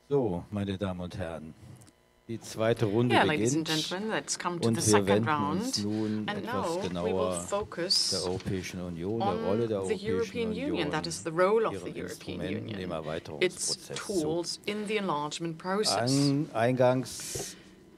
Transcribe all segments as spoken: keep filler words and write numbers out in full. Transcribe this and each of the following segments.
So, meine Damen und Herren, die zweite Runde Yeah, ladies and beginnt gentlemen, let's come to und the wir second wenden round. uns nun And etwas now we will genauer der focus Europäischen Union, der Rolle on der the Europäischen European Union, Union, that is the role of the ihren European Instrumenten im Union, its Erweiterungsprozess zu. tools in the enlargement process. An, eingangs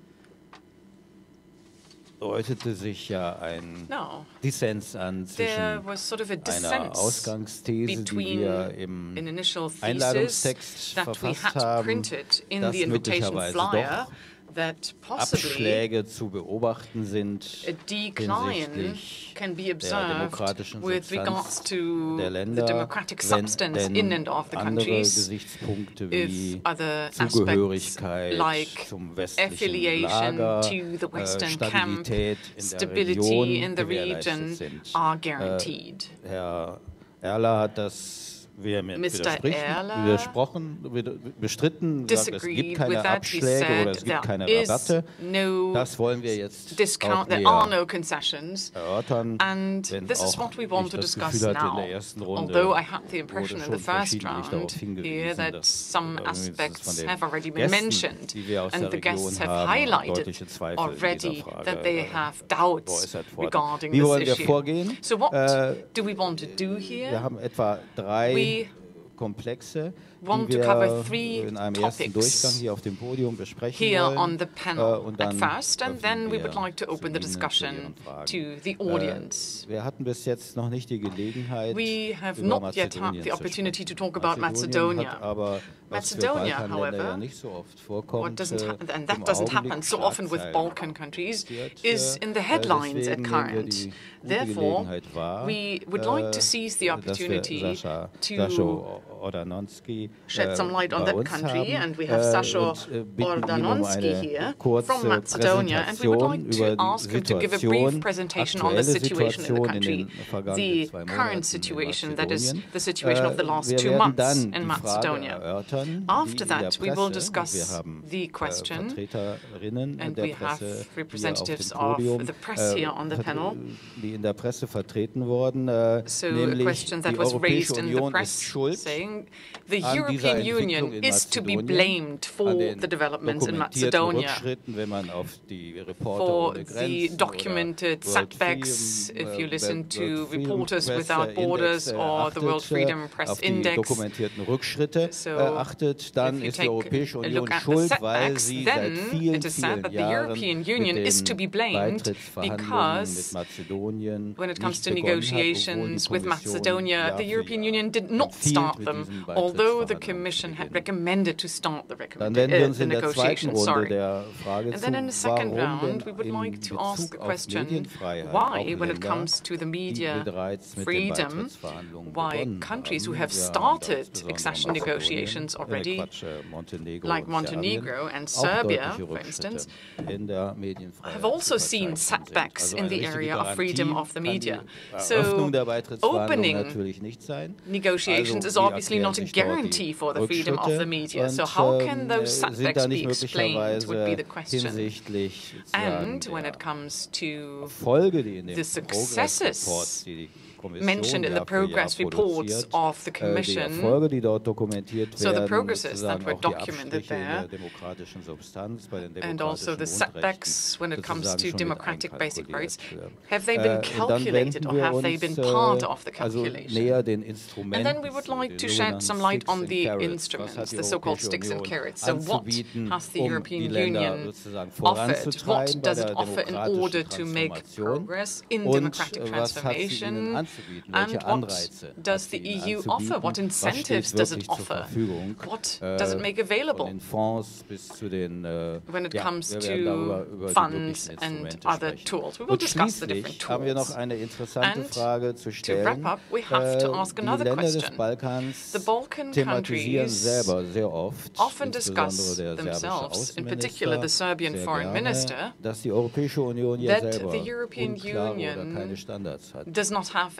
deutete sich ja ein Now, Dissens an there zwischen was sort of a einer dissent Ausgangsthese, die between wir im an initial thesis Einladungstext that we verfasst had haben, printed in dass the invitation möglicherweise flyer doch that possibly Abschläge zu beobachten sind a decline hinsichtlich can be der observed demokratischen with regards Substanz to der the Länder, democratic wenn substance denn in and of the andere countries, Gesichtspunkte if wie other aspects Zugehörigkeit like zum westlichen affiliation Lager, to the äh, Western camp, Stabilität in der stability Region in the gewährleistet region sind. are Äh, guaranteed. Herr Erler hat das vehement Mister widersprechen, Erler widersprochen, wider- bestritten, gesagt, es gibt disagreed keine with that. He Abschläge oder said es gibt there keine is Rabatte. no Das wollen wir jetzt auch discount, there are näher no concessions. erörtern, And wenn this is auch what we want ich to das discuss Gefühl hatte, in now. der ersten Runde Although I had the wurde impression in schon the first verschiedentlich darauf round here hingewiesen, that dass some äh, mindestens von aspects den have already been Gästen, mentioned, die wir aus and der the Region guests have haben, highlighted deutliche Zweifel in dieser already Frage that they äh, have doubts geäußert wurden. regarding Wie this wollen wir issue. vorgehen? So what Äh, do we want to do Wir here? haben etwa drei We Komplexe, die want to cover wir three in einem ersten topics Durchgang hier auf dem Podium besprechen here wollen. on the Äh, panel und at dann first, and then öffnen we would wir like to zu open the Ihnen, zu discussion Ihren Fragen. to the Äh, audience. wir hatten bis jetzt noch nicht die Gelegenheit, We have über not yet had Mazedonien the zu opportunity to sprechen. talk about Mazedonien Macedonia. hat aber, was für Macedonia, Balkanländer ja however, nicht so oft What vorkommt, doesn't äh, happen, and im that doesn't Augenblick happen so often with Schlagzeilen Balkan countries, produziert. is Äh, in the äh, headlines at deswegen nehmen wir current. die gute Therefore, Gelegenheit wahr, we would like to äh, seize the dass wir opportunity Sascha, to Sascho Odanowski shed some light on bei that uns country, haben, and we have äh, Sasho und, äh, bitten ihn um Ordanonski eine here kurze from Macedonia, and we would Präsentation like über to die ask him to give a brief Situation, presentation on the aktuelle situation in the Situation in country, den vergangenen the zwei current Monaten in situation, that is Mazedonien. the situation of the Äh, last wir two werden months dann in die Frage Macedonia. erörtern, wie After in der that, we will Presse, und wir discuss haben the äh, question, Vertreterinnen and der we have Presse hier auf representatives dem of Podium, the press here on the äh, panel. die in der Presse vertreten wurden, äh, So a nämlich question that die was Europäische raised in the Union ist press schuld saying the an dieser European Entwicklung Union in is to be Mazedonien, blamed an for den the developments in dokumentierten Macedonia, Rückschritten, wenn man auf die Reporter for ohne the Grenzen documented oder World setbacks, Freedom, if you äh, listen to World Freedom Reporters Press Without Borders Index, äh, or the World achtet, Freedom äh, Press auf die Index. dokumentierten Rückschritte So, äh, achtet, dann if you ist die take Europäische a Union look at the schuld, weil setbacks, sie seit then vielen, it is said vielen that the Jahren European mit Union is to den be blamed Beitrittsverhandlungen because mit Mazedonien when it comes nicht to begonnen hat, obwohl die negotiations with Kommission Macedonia, Jahr the für European Jahr Union did not empfiehlt, start mit them, diesen although the Beitrittsverhandlungen Commission zu had beginnen. recommended to start the, Dann recommend- wenden wir uh, uns the in der zweiten negotiations. Runde Sorry. der Frage And zu, then in the second warum round, we denn would in like to ask Bezug the auf question Medienfreiheit why, auch when it Länder, comes to the die media bereits mit den freedom, Beitrittsverhandlungen why begonnen countries who haben. have Wir haben da started insbesondere accession Mazedonien, negotiations äh, already, Quatsch, äh, Montenegro like und Montenegro Serbien, and auch Serbia, deutliche for Rückschritte instance, in der Medienfreiheit have also zu seen verzeichnen sind. setbacks Also in eine the richtige area of Garantie freedom of the kann die media. Eröffnung So der Beitrittsverhandlungen opening natürlich nicht sein. negotiations Also, is wie obviously erklären not a sich dort die guarantee for the freedom of the Rückschritte media. So und, how ähm, can those sind da setbacks be nicht explained would be möglicherweise the question. hinsichtlich And sozusagen when der it comes to Folge, die in den the Progress-Reports, successes die die Kommission mentioned in the Jahr für Jahr progress reports produziert, of the äh, die Commission, Erfolge, die dort dokumentiert so the werden, progresses that sozusagen were auch die documented Abstriche in der there, demokratischen Substanz, bei den and also demokratischen the Grundrechten setbacks when it comes sozusagen to schon mit democratic basic einkalkuliert rights, werden. have they Äh, been und dann calculated wenden or wir have they been uns part äh, of the also calculation? näher den And Instrumenten then we would zu, like den to shed sogenannten some light Sticks on and the Carrots. Was hat instruments, die the so-called Europäische sticks and Union carrots. So what anzubieten, has the um die European Länder Union sozusagen offered? What voranzutreiben bei does it der offer in order to demokratischen make Transformation? progress in Und democratic äh, was hat sie ihnen transformation? anzubieten? And Welche what Anreize does hat the sie ihnen E U offer? What anzubieten? Was steht incentives does it wirklich zur offer? Verfügung? What Äh, does it make available? Von den Fonds bis zu den äh, When it ja, comes wir werden darüber to über die funds wirklichen and Instrumente other sprechen. tools. We will Und discuss the different schließlich haben wir noch tools. eine interessante And Frage zu to stellen. wrap up, we have to Äh, ask die another Länder des question. Balkans The Balkan thematisieren countries selber sehr oft, often insbesondere discuss der serbische themselves, in particular the Außenminister, Serbian sehr foreign gerne, minister, dass die Europäische Union ja that selber the European unklare oder Union keine Standards hat. does not have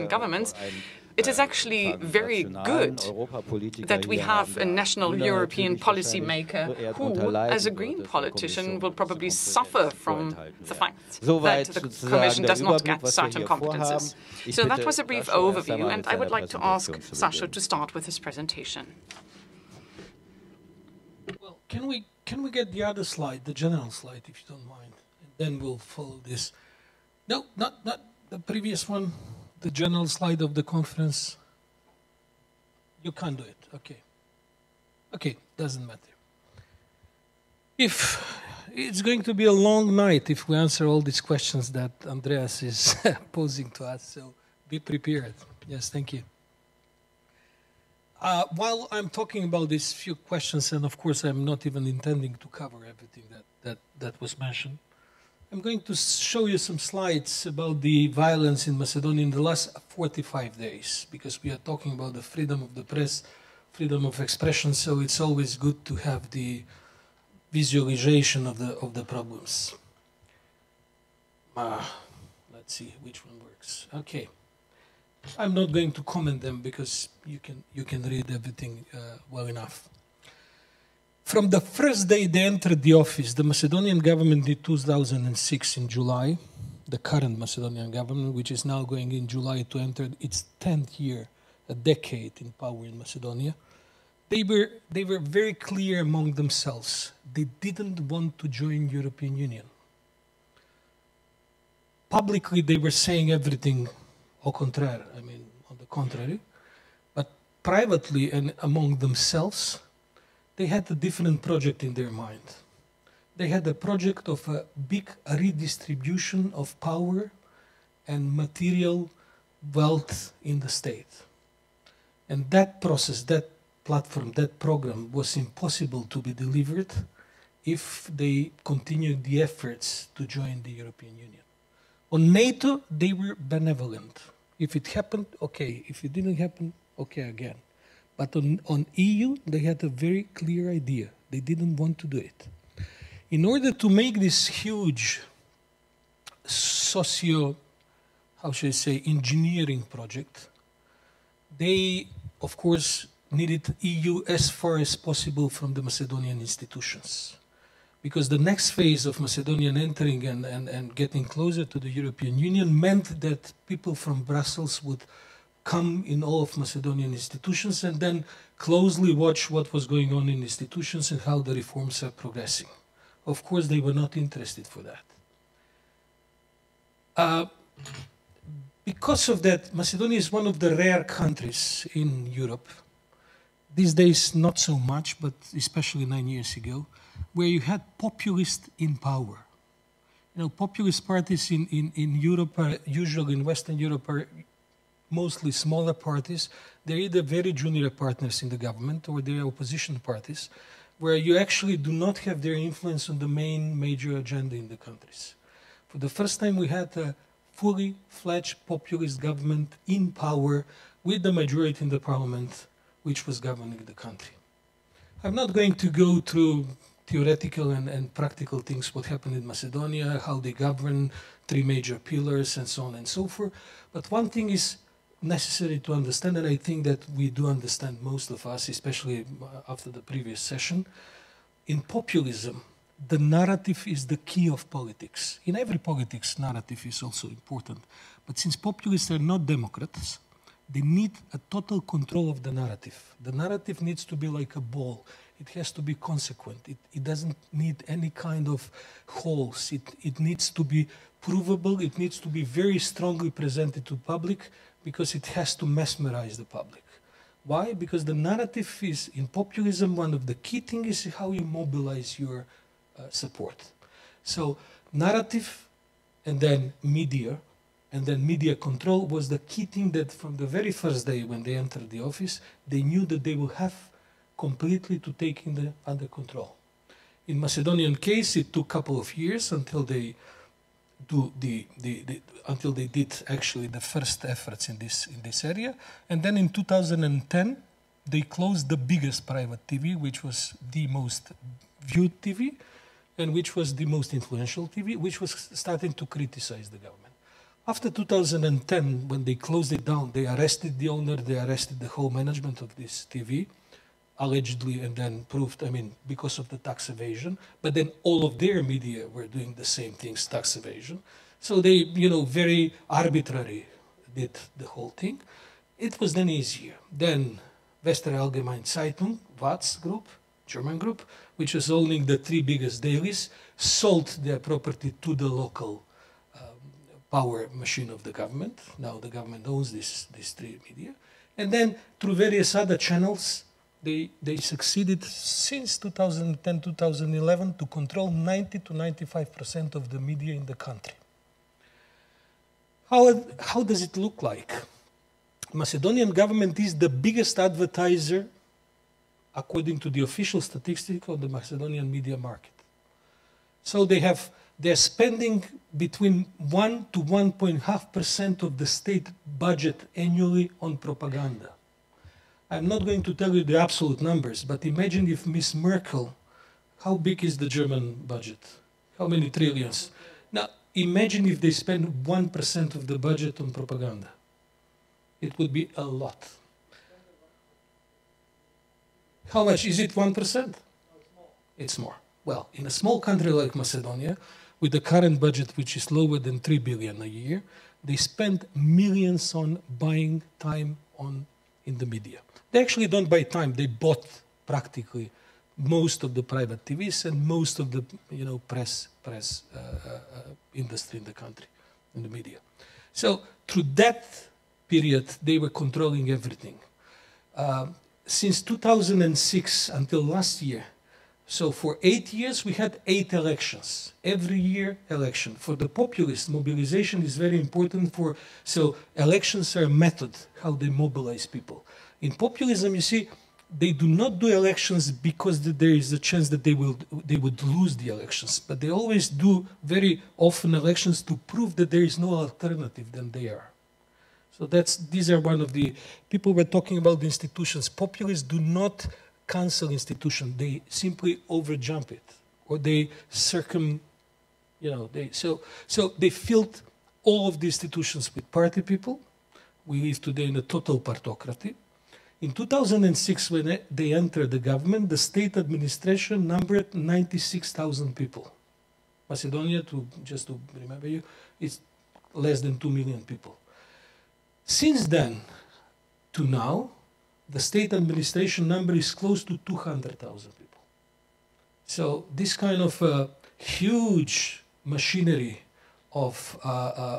and governments, It is actually very good that we have a national European policymaker who, as a Green politician, will probably suffer from the fact that the Commission does not get certain competences. So that was a brief overview, and I would like to ask Sasha to start with his presentation. Well, can we can we get the other slide, the general slide, if you don't mind, and then we'll follow this. No, not not the previous one. The general slide of the conference. You can't do it. Okay. Okay, doesn't matter. If it's going to be a long night if we answer all these questions that Andreas is posing to us, so be prepared. Yes, thank you. Uh, while I'm talking about these few questions, and of course I'm not even intending to cover everything that, that, that was mentioned, I'm going to show you some slides about the violence in Macedonia in the last forty-five days, because we are talking about the freedom of the press, freedom of expression, so it's always good to have the visualization of the, of the problems. Uh, let's see which one works. Okay. I'm not going to comment them because you can, you can read everything uh, well enough. From the first day they entered the office, the Macedonian government in two thousand six in July, the current Macedonian government, which is now going in July to enter its tenth year, a decade in power in Macedonia, they were, they were very clear among themselves. They didn't want to join European Union. Publicly, they were saying everything au contraire, I mean, on the contrary. But privately and among themselves, they had a different project in their mind. They had a project of a big redistribution of power and material wealth in the state. And that process, that platform, that program was impossible to be delivered if they continued the efforts to join the European Union. On NATO, they were benevolent. If it happened, okay. If it didn't happen, okay again. But on, on E U, they had a very clear idea. They didn't want to do it. In order to make this huge socio, how should I say, engineering project, they, of course, needed E U as far as possible from the Macedonian institutions. Because the next phase of Macedonian entering and, and, and getting closer to the European Union meant that people from Brussels would come in all of Macedonian institutions and then closely watch what was going on in institutions and how the reforms are progressing. Of course, they were not interested for that. Uh, because of that, Macedonia is one of the rare countries in Europe, these days not so much, but especially nine years ago, where you had populists in power. You know, populist parties in, in, in Europe, are usually in Western Europe, are mostly smaller parties. They're either very junior partners in the government or they're opposition parties, where you actually do not have their influence on the main major agenda in the countries. For the first time, we had a fully fledged populist government in power with the majority in the parliament, which was governing the country. I'm not going to go through theoretical and, and practical things, what happened in Macedonia, how they govern, three major pillars, and so on and so forth. But one thing is necessary to understand, and I think that we do understand, most of us, especially after the previous session. In populism, the narrative is the key of politics. In every politics, narrative is also important. But since populists are not democrats, they need a total control of the narrative. The narrative needs to be like a ball. It has to be consequent. It, it doesn't need any kind of holes. It, it needs to be provable. It needs to be very strongly presented to public, because it has to mesmerize the public. Why? Because the narrative is, in populism, one of the key things is how you mobilize your uh, support. So narrative, and then media, and then media control was the key thing that from the very first day when they entered the office, they knew that they will have completely to take in the, under control. In Macedonian case, it took a couple of years until they do the, the, the until they did actually the first efforts in this in this area, and then in two thousand ten they closed the biggest private T V, which was the most viewed T V, and which was the most influential T V, which was starting to criticize the government. After two thousand ten, when they closed it down, they arrested the owner, they arrested the whole management of this T V, allegedly, and then proved, I mean, because of the tax evasion. But then all of their media were doing the same things, tax evasion. So they, you know, very arbitrary did the whole thing. It was then easier. Then Western Allgemeine Zeitung, W A Z group, German group, which was owning the three biggest dailies, sold their property to the local um, power machine of the government. Now the government owns this, these three media. And then through various other channels, they, they succeeded since two thousand ten, two thousand eleven to control ninety to ninety-five percent of the media in the country. How, how does it look like? Macedonian government is the biggest advertiser, according to the official statistics, of the Macedonian media market. So they have, they're spending between one to one point five percent of the state budget annually on propaganda. I'm not going to tell you the absolute numbers, but imagine if Miss Merkel, how big is the German budget? How many trillions? Now, imagine if they spend one percent of the budget on propaganda. It would be a lot. How much? Is it one percent? It's more. Well, in a small country like Macedonia, with the current budget, which is lower than three billion a year, they spend millions on buying time on, in the media. They actually don't buy time. They bought practically most of the private T Vs and most of the, you know, press, press uh, uh, industry in the country, in the media. So through that period, they were controlling everything. Uh, since two thousand six until last year, so for eight years, we had eight elections. Every year, election. For the populists, mobilization is very important for, so elections are a method, how they mobilize people. In populism, you see, they do not do elections because there is a chance that they will they would lose the elections, but they always do very often elections to prove that there is no alternative than they are. So that's, these are one of the, people were talking about the institutions. Populists do not cancel institution, they simply overjump it, or they circum, you know, they, so, so they filled all of the institutions with party people. We live today in a total partocracy. In two thousand six, when they entered the government, the state administration numbered ninety-six thousand people. Macedonia, to, just to remember you, is less than two million people. Since then to now, the state administration number is close to two hundred thousand people. So this kind of uh, huge machinery of uh, uh,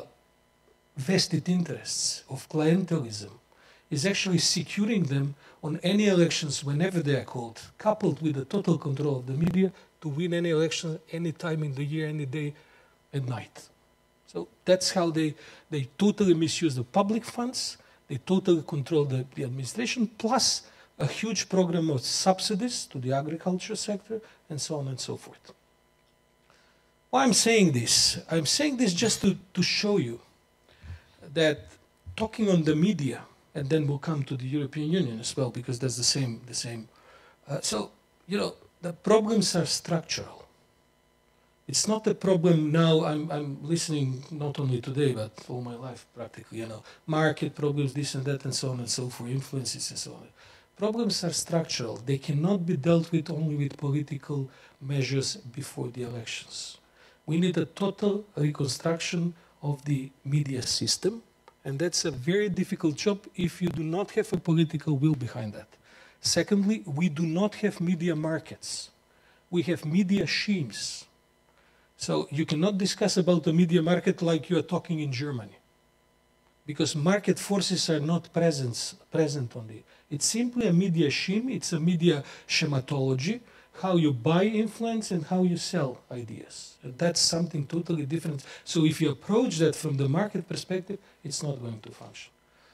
vested interests, of clientelism, is actually securing them on any elections whenever they are called, coupled with the total control of the media to win any election any time in the year, any day and night. So that's how they, they totally misuse the public funds, they totally control the, the administration, plus a huge program of subsidies to the agriculture sector, and so on and so forth. Why I'm saying this? I'm saying this just to, to show you that talking on the media, and then we'll come to the European Union as well, because that's the same. The same. Uh, so, you know, the problems are structural. It's not a problem now. I'm, I'm listening not only today, but all my life practically, you know, market problems, this and that, and so on and so forth, influences and so on. Problems are structural. They cannot be dealt with only with political measures before the elections. We need a total reconstruction of the media system. And that's a very difficult job if you do not have a political will behind that. Secondly, we do not have media markets. We have media schemes. So you cannot discuss about the media market like you are talking in Germany, because market forces are not present, present on it. It's simply a media scheme, it's a media schematology, how you buy influence and how you sell ideas. And that's something totally different. So if you approach that from the market perspective, it's not going to function.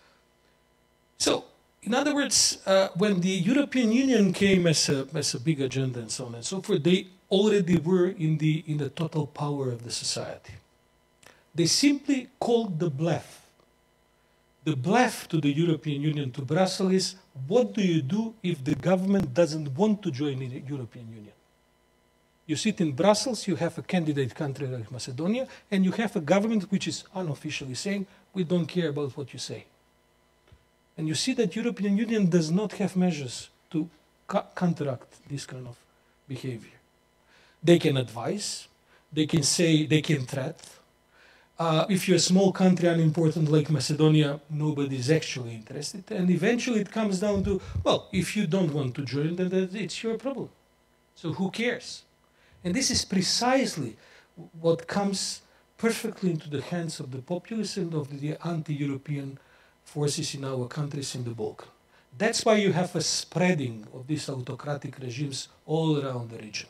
So, in other words, uh, when the European Union came as a, as a big agenda and so on and so forth, they already were in the, in the total power of the society. They simply called the bluff. The bluff to the European Union, to Brussels, is what do you do if the government doesn't want to join the European Union? You sit in Brussels, you have a candidate country like Macedonia, and you have a government which is unofficially saying, we don't care about what you say. And you see that European Union does not have measures to counteract this kind of behavior. They can advise, they can say, they can threat. Uh, if you're a small country, unimportant like Macedonia, nobody is actually interested. And eventually it comes down to, well, if you don't want to join, then it's your problem. So who cares? And this is precisely what comes perfectly into the hands of the populace and of the anti-European forces in our countries in the Balkans. That's why you have a spreading of these autocratic regimes all around the region.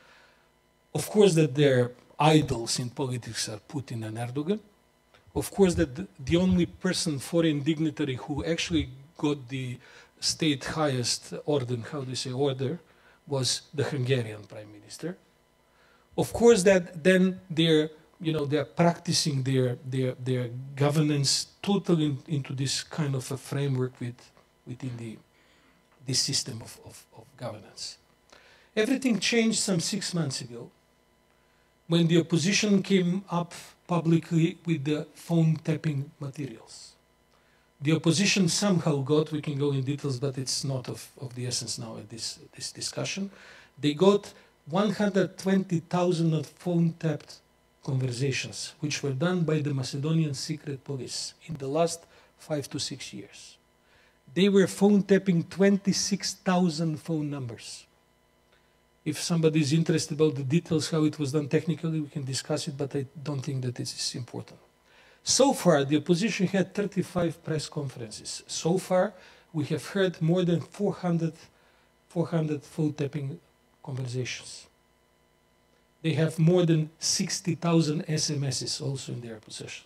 Of course that their idols in politics are Putin and Erdogan. Of course that the only person, foreign dignitary, who actually got the state highest order, how do you say, order, was the Hungarian prime minister. Of course that then they're, you know, they're practicing their, their, their governance totally in, into this kind of a framework with, within the, this system of, of, of governance. Everything changed some six months ago when the opposition came up publicly with the phone tapping materials. The opposition somehow got, we can go in details, but it's not of, of the essence now at this, this discussion. They got one hundred twenty thousand of phone tapped conversations, which were done by the Macedonian secret police in the last five to six years. They were phone tapping twenty-six thousand phone numbers. If somebody is interested about the details, how it was done technically, we can discuss it, but I don't think that this is important. So far, the opposition had thirty-five press conferences. So far, we have heard more than four hundred, four hundred phone tapping conversations. They have more than sixty thousand S M Ses also in their possession.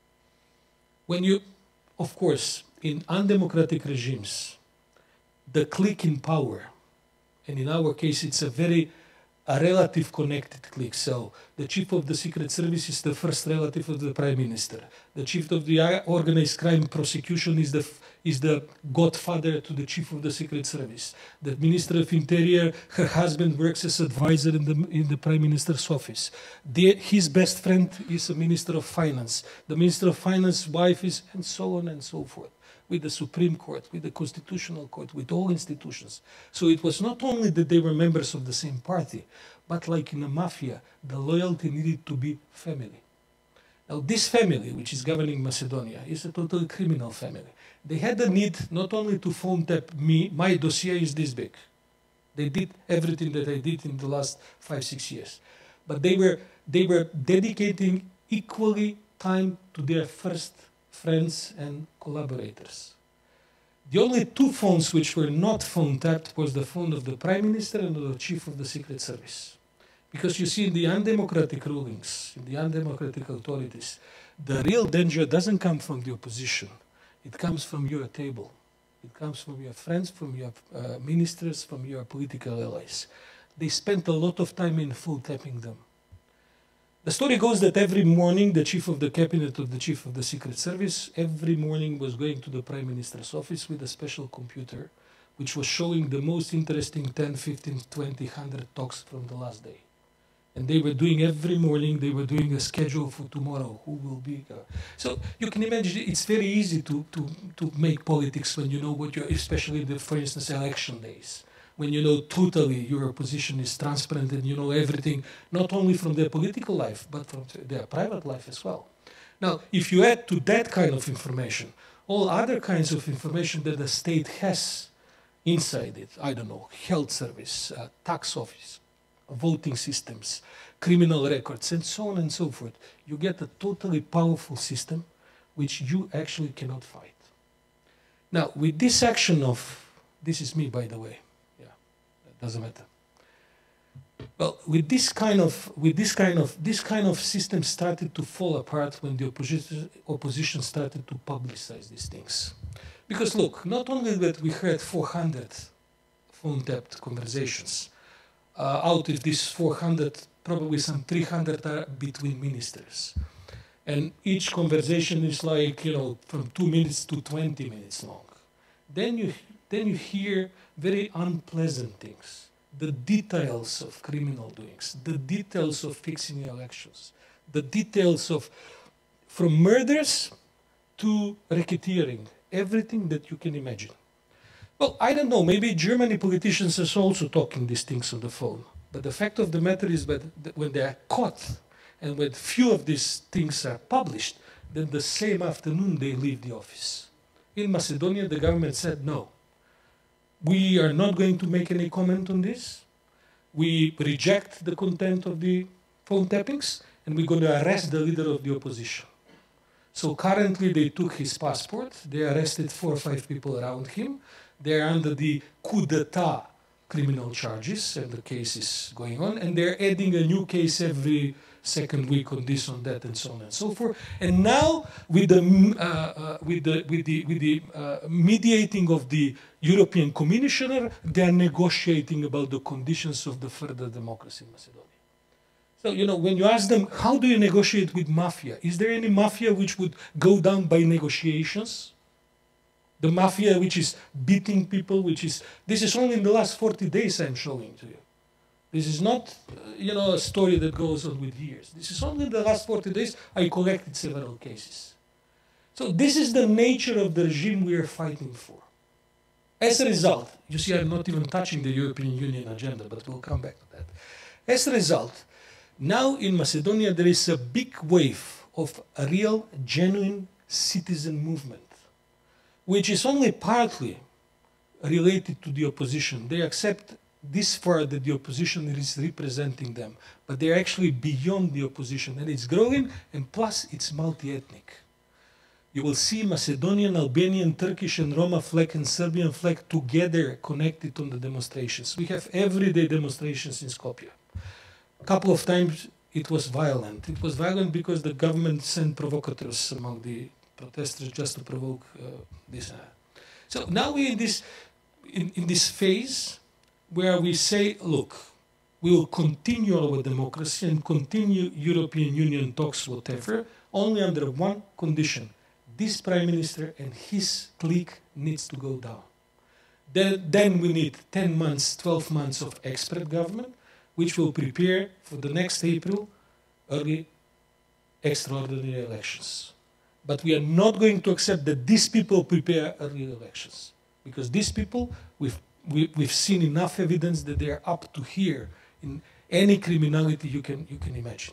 When you, of course, in undemocratic regimes, the clique in power, and in our case it's a very a relative connected clique. So the chief of the secret service is the first relative of the prime minister. The chief of the organized crime prosecution is the is the godfather to the chief of the secret service. The minister of interior, her husband works as advisor in the in the prime minister's office. The, his best friend is a minister of finance. The minister of finance's wife is, and so on and so forth. With the Supreme Court, with the Constitutional Court, with all institutions. So it was not only that they were members of the same party, but like in a mafia, the loyalty needed to be family. Now this family, which is governing Macedonia, is a totally criminal family. They had the need not only to phone tap me, my dossier is this big. They did everything that I did in the last five, six years. But they were, they were dedicating equally time to their first friends and collaborators. The only two phones which were not phone tapped was the phone of the prime minister and the chief of the secret service. Because you see, in the undemocratic rulings, in the undemocratic authorities, the real danger doesn't come from the opposition. It comes from your table. It comes from your friends, from your uh, ministers, from your political allies. They spent a lot of time in phone tapping them. The story goes that every morning the chief of the cabinet of the chief of the secret service every morning was going to the prime minister's office with a special computer which was showing the most interesting ten, fifteen, twenty, one hundred talks from the last day. And they were doing every morning, they were doing a schedule for tomorrow, who will be. Uh, so you can imagine it's very easy to, to, to make politics when you know what you're, especially the, for instance, election days. When you know totally your position is transparent and you know everything, not only from their political life, but from their private life as well. Now, if you add to that kind of information, all other kinds of information that the state has inside it, I don't know, health service, uh, tax office, voting systems, criminal records, and so on and so forth, you get a totally powerful system which you actually cannot fight. Now, with this action of, this is me, by the way, doesn't matter. Well, with this kind of, with this kind of, this kind of system started to fall apart when the opposition, opposition started to publicize these things. Because look, not only that we heard four hundred phone-tapped conversations, uh, out of these four hundred, probably some three hundred are between ministers. And each conversation is like, you know, from two minutes to twenty minutes long. Then you Then you hear very unpleasant things. the details of criminal doings, the details of fixing elections, the details of from murders to racketeering, everything that you can imagine. Well, I don't know, maybe Germany politicians are also talking these things on the phone. But the fact of the matter is that when they are caught and when few of these things are published, then the same afternoon they leave the office. In Macedonia, the government said no. We are not going to make any comment on this. We reject the content of the phone tappings, and we're going to arrest the leader of the opposition. So currently they took his passport, they arrested four or five people around him. They're under the coup d'etat criminal charges, and the case is going on, and they're adding a new case every second week on this, on that, and so on and so forth. And now, with the uh, uh, with the with the with the uh, mediating of the European Commissioner, they're negotiating about the conditions of the further democracy in Macedonia. So, you know, when you ask them, how do you negotiate with mafia? Is there any mafia which would go down by negotiations? The mafia which is beating people, which is, this is only in the last forty days I'm showing to you. This is not, uh, you know, a story that goes on with years. This is only in the last forty days I collected several cases. So this is the nature of the regime we are fighting for. As a result, you see I'm not even touching the European Union agenda, but we'll come back to that. As a result, now in Macedonia there is a big wave of a real, genuine citizen movement, which is only partly related to the opposition. They accept this far that the opposition is representing them, but they're actually beyond the opposition, and it's growing, and plus it's multi-ethnic. You will see Macedonian, Albanian, Turkish, and Roma flag and Serbian flag together connected on the demonstrations. We have everyday demonstrations in Skopje. A couple of times it was violent. It was violent because the government sent provocateurs among the protesters just to provoke uh, this. Uh. So now we're in this, in, in this phase where we say, look, we will continue our democracy and continue European Union talks, whatever, only under one condition. This Prime Minister and his clique needs to go down. Then, then we need ten months, twelve months of expert government, which will prepare for the next April early extraordinary elections. But we are not going to accept that these people prepare early elections, because these people, we've, we, we've seen enough evidence that they are up to here in any criminality you can, you can imagine.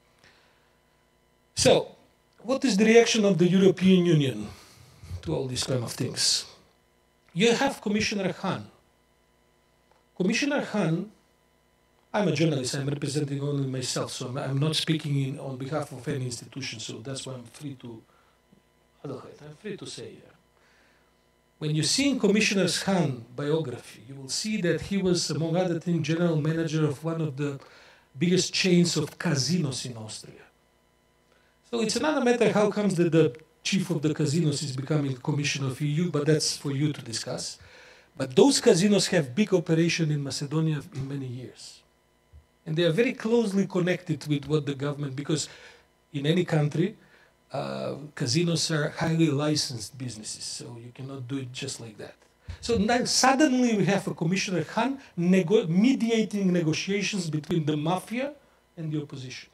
So, what is the reaction of the European Union to all these kind of things? You have Commissioner Hahn. Commissioner Hahn, I'm a journalist, I'm representing only myself, so I'm, I'm not speaking in, on behalf of any institution, so that's why I'm free to, I'm free to say here. When you see in Commissioner Hahn's biography, you will see that he was, among other things, general manager of one of the biggest chains of casinos in Austria. So it's another matter how comes that the chief of the casinos is becoming commissioner of E U, but that's for you to discuss. But those casinos have big operation in Macedonia in many years. And they are very closely connected with what the government, because in any country, uh, casinos are highly licensed businesses, so you cannot do it just like that. So now suddenly we have a Commissioner Hahn nego mediating negotiations between the mafia and the opposition.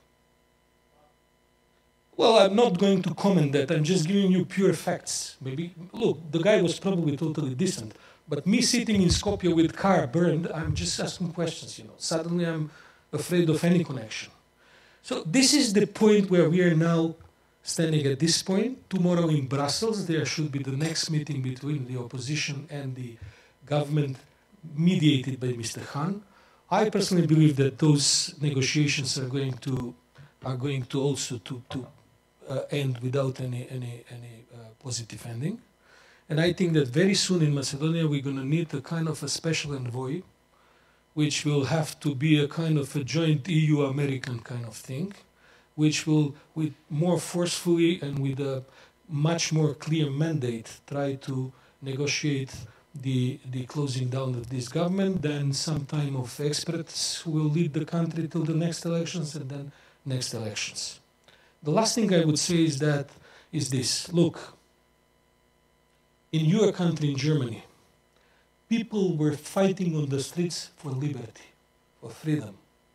Well, I'm not going to comment that. I'm just giving you pure facts. Maybe, look, the guy was probably totally decent. But me sitting in Skopje with car burned, I'm just asking questions, you know. Suddenly I'm afraid of any connection. So this is the point where we are now standing at this point. Tomorrow in Brussels, there should be the next meeting between the opposition and the government mediated by Mister Hahn. I personally believe that those negotiations are going to, are going to also to, to Uh, end without any, any, any uh, positive ending. And I think that very soon in Macedonia we're going to need a kind of a special envoy, which will have to be a kind of a joint E U-American kind of thing, which will, with more forcefully and with a much more clear mandate, try to negotiate the, the closing down of this government, then some time of experts who will lead the country till the next elections and then next elections. The last thing I would say is that, is this. Look, in your country, in Germany, people were fighting on the streets for liberty, for freedom.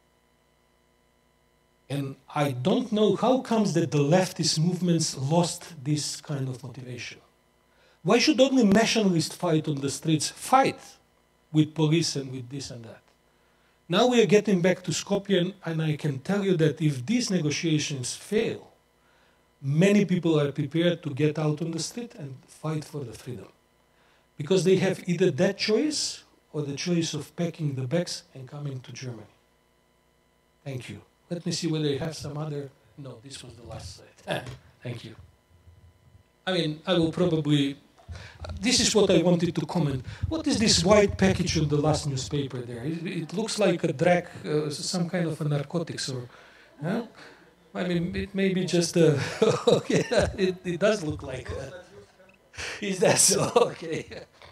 And I don't know how comes that the leftist movements lost this kind of motivation. Why should only nationalists fight on the streets? Fight with police and with this and that. Now we are getting back to Skopje, and, and I can tell you that if these negotiations fail, many people are prepared to get out on the street and fight for the freedom. Because they have either that choice or the choice of packing the bags and coming to Germany. Thank you. Let me see whether you have some other... No, this was the last slide. Thank you. I mean, I will probably... This is what I wanted to comment. What is this white package on the last newspaper there? It, it looks like a drug, uh, some kind of a narcotics or... Huh? I mean, it may be just a... okay, it, it does look like a... Is that so? Okay.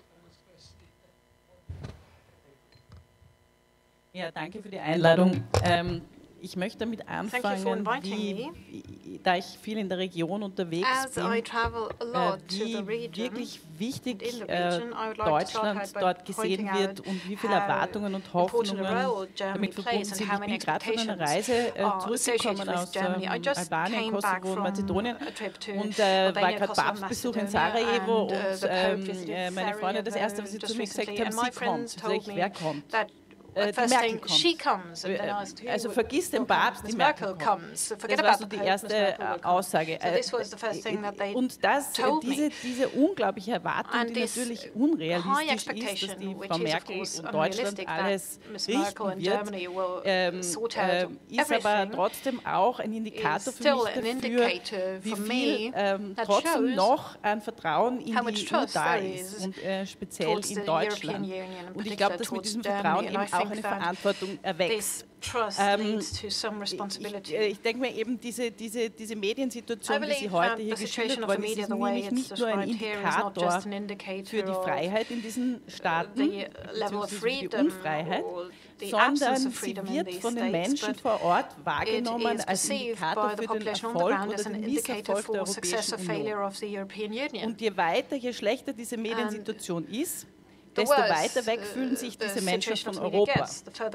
Ja, danke für die Einladung. Ähm, ich möchte damit anfangen, wie, wie, da ich viel in der Region unterwegs bin, äh, wie wirklich wichtig äh, Deutschland dort gesehen wird und wie viele Erwartungen und Hoffnungen damit verbunden sind. Ich bin gerade von einer Reise äh, zurückgekommen aus ähm, Albanien, Kosovo und Mazedonien und äh, war gerade Papstbesuch in Sarajevo und ähm, äh, meine Freunde, das Erste, was sie zu mir gesagt haben, sie kommt. Sag ich, wer kommt? Äh, die Merkel kommt. Also vergiss den Papst, die Merkel kommt. Das war so die erste Aussage. Und das, diese, diese unglaubliche Erwartung, die natürlich unrealistisch ist, dass die Frau Merkel und Deutschland alles richten wird, ähm, äh, ist aber trotzdem auch ein Indikator für mich dafür, wie viel ähm, trotzdem noch an Vertrauen in die E U da ist und äh, speziell in Deutschland. Und ich glaube, dass mit diesem Vertrauen eben auch auch eine Verantwortung erwächst. Ähm, ich, ich denke mir eben, diese, diese, diese Mediensituation, wie sie heute hier geschildert worden ist, ist nämlich nicht nur ein Indikator für die Freiheit in diesen Staaten, beziehungsweise für die Unfreiheit, sondern sie wird von den Menschen vor Ort wahrgenommen als Indikator für den Erfolg oder den Misserfolg der Europäischen Union. Und je weiter, je schlechter diese Mediensituation ist, desto weiter weg fühlen sich diese Menschen von Europa.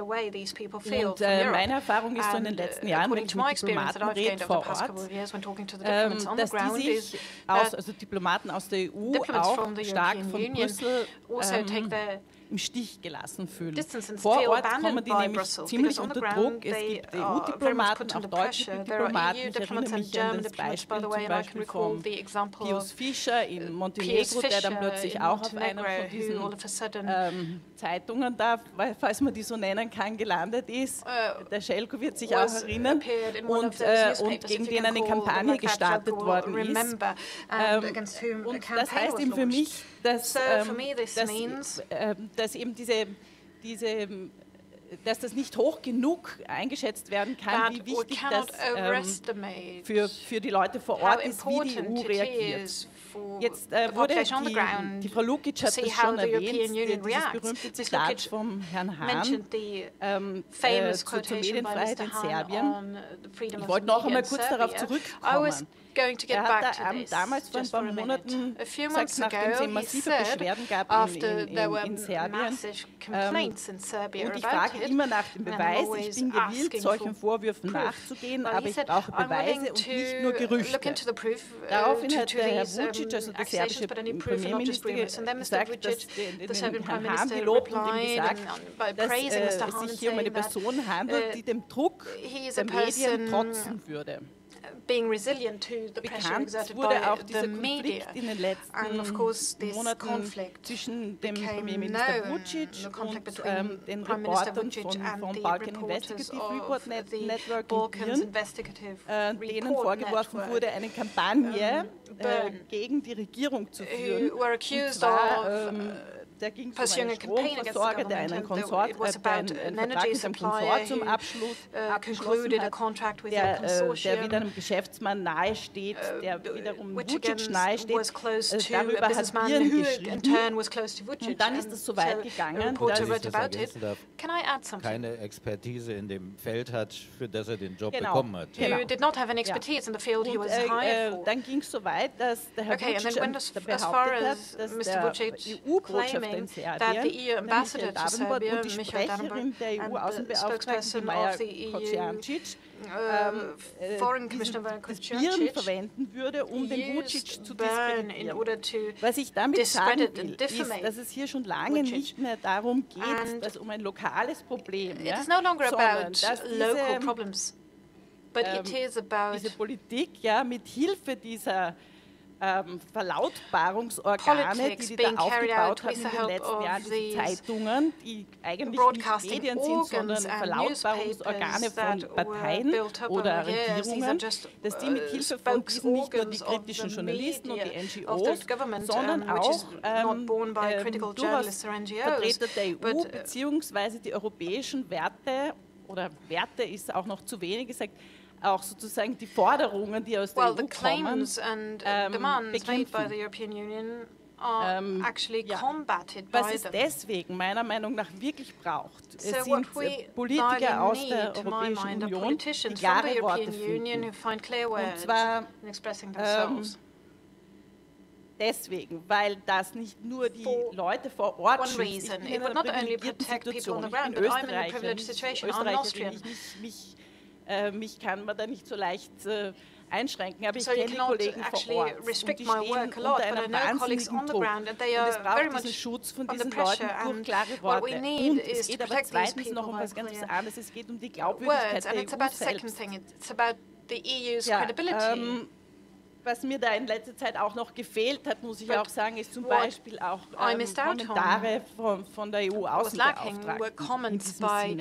Und äh, meine Erfahrung ist so in den letzten Jahren, wenn ich mit Diplomaten rede vor Ort, ähm, dass die sich, aus, also Diplomaten aus der E U, auch stark von Brüssel ähm, im Stich gelassen fühlen. Vor Ort kommen die nämlich ziemlich unter Druck. Es gibt E U-Diplomaten, auch deutsche Diplomaten. Ich erinnere mich an das Beispiel zum Beispiel von Pius Fischer in Montenegro, der dann plötzlich auch auf einer von diesen ähm, Zeitungen da, falls man die so nennen kann, gelandet ist. Der Schelko wird sich auch erinnern. Und, äh, und gegen den eine Kampagne gestartet worden ist. Ähm, und das heißt eben für mich, dass, ähm, dass, äh, dass eben diese, diese, dass das nicht hoch genug eingeschätzt werden kann, wie wichtig das ähm, für, für die Leute vor Ort ist, wie die E U reagiert. Jetzt äh, wurde die, die Frau Lukic hat das schon erwähnt, die, dieses berühmte Zitat vom Herrn Hahn ähm, äh, zur, zur Medienfreiheit in Serbien. Ich wollte noch einmal kurz darauf zurückkommen. Er hat da, ähm, damals vor ein paar Monaten gesagt, nachdem es massive Beschwerden gab in, in, in, in Serbien, ähm, und ich frage immer nach dem Beweis, ich bin gewillt, solchen Vorwürfen nachzugehen, aber ich brauche Beweise und nicht nur Gerüchte. Daraufhin hat der Herr Vučić, also der serbische Premierminister, gesagt, dass den, den Herrn Hahn gelobt und ihm gesagt, dass äh, es sich hier um eine Person handelt, die dem Druck der Medien trotzen würde. Being resilient to the pressure exerted by the media, and of course this conflict zwischen dem Premierminister Vučić und ähm, den Reportern von, von Balkan Investigative Report Net Network in Wien, äh, denen vorgeworfen wurde, eine Kampagne äh, gegen die Regierung zu führen. Und zwar, ähm, da ging es um einen Stromversorger, der einen, Konsort, äh, einen, einen Vertrag mit einem Konsortium abschluss, uh, abgeschlossen hat, der, äh, der wieder einem Geschäftsmann nahesteht, der wiederum Vučić nahesteht. Äh, darüber hat Bieren geschrieben. Und dann ist es so weit gegangen, dass keine Expertise in dem Feld hat, für das er den Job genau. bekommen hat. Genau. Und, äh, äh, dann ging es so weit, dass der Herr okay, Vučić behauptet hat, dass der E U-Botschafter confirming that the E U ambassador to Serbia, Michael Davenport, and the spokesperson of the E U Uh, Foreign Commissioner Maja Kocijancic verwenden würde, um den Vučić zu diskreditieren. To Was ich damit sagen will, ist, dass es hier schon lange Vučić. nicht mehr darum geht, dass um ein lokales Problem, it ja, is no longer sondern about dass local diese, problems, but ähm, it is about diese Politik ja mit Hilfe dieser Ähm, Verlautbarungsorgane, die die da aufgebaut haben in den letzten Jahren, diese Zeitungen, die eigentlich nicht Medien sind, sondern Verlautbarungsorgane von Parteien oder Regierungen, dass die mit Hilfe von diesen nicht nur die kritischen Journalisten und die N G Os, sondern auch ähm, ähm, durchaus Vertreter der E U beziehungsweise die europäischen Werte, oder Werte ist auch noch zu wenig gesagt, auch sozusagen die Forderungen, die aus der well, E U kommen, ähm, bekämpfen. Ähm, ja. Was es deswegen meiner Meinung nach wirklich braucht, es so sind Politiker aus der Europäischen Union, die klare Worte finden. Und zwar ähm, deswegen, weil das nicht nur die For Leute vor Ort schützt. Ich bin in einer privilegierten Situation. Ich bin Österreicherin, Österreicherin. Ich mich, mich, äh, mich kann man da nicht so leicht äh, einschränken, aber ich so kenne die Kollegen vor Ort und die stehen unter einem wahnsinnigen Druck. Und es braucht diesen Schutz von diesen Leuten durch klare Worte. Und es geht aber zweitens noch um was ganz anderes. Es geht um die Glaubwürdigkeit der E U selbst. Ja, ähm, was mir da in letzter Zeit auch noch gefehlt hat, muss ich auch sagen, ist zum Beispiel auch ähm, Kommentare von, von der E U-Außenbeauftragten in diesem Sinne.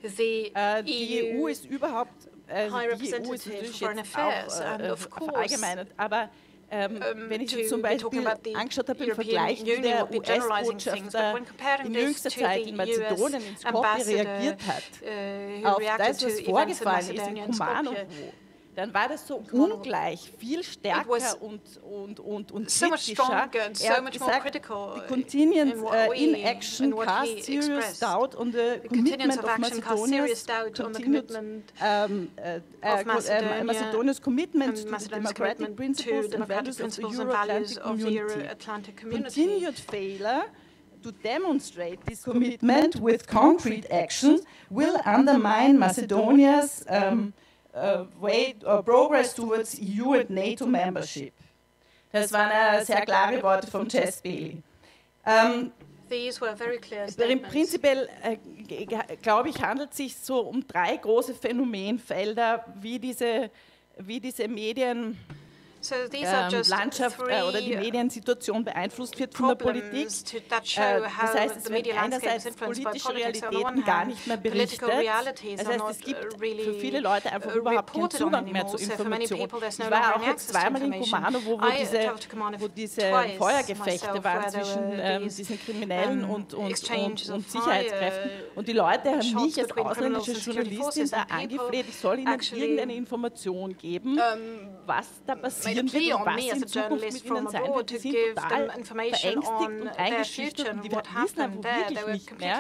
Äh, die E U ist überhaupt, äh, die E U ist natürlich jetzt auch äh, verallgemeinert, aber ähm, um, wenn ich jetzt zum Beispiel angeschaut habe im Vergleich, wie der U S-Botschafter in jüngster Zeit in Mazedonien, in Skopje reagiert hat, uh, auf das, was vorgefallen ist in Kumanovo, dann war das so ungleich, viel stärker und, und, und, und so kritischer. So er hat gesagt, the continued uh, inaction cast serious doubt on the commitment of Macedonia's continued, um, uh, uh, uh, Macedonia's commitment to the democratic principles and values of the Euro-Atlantic community. Continued failure to demonstrate this commitment with concrete actions will undermine Macedonia's um, Uh, way, uh, progress towards E U and NATO membership. Das waren uh, sehr klare Worte von Jess Bailey. Um, These were very clear statements. Prinzipiell, äh, glaube ich, handelt es sich so um drei große Phänomenfelder, wie diese, wie diese Medien... So these are just Landschaft äh, oder die Mediensituation beeinflusst wird von der Politik. Äh, das heißt, es werden einerseits politische Realitäten gar nicht mehr berichtet. Das heißt, es gibt für viele Leute einfach überhaupt keinen Zugang mehr zu Informationen. Ich war auch jetzt zweimal in Kumanovo, wo diese, wo diese Feuergefechte waren zwischen ähm, diesen Kriminellen und, und, und, und Sicherheitskräften. Und die Leute haben mich als ausländische Journalistin da angefleht, ich soll ihnen irgendeine Information geben, was da passiert. Und was in Zukunft mit ihnen sein wird, die sind total verängstigt und eingeschüchtert und die wissen einfach wirklich nicht mehr.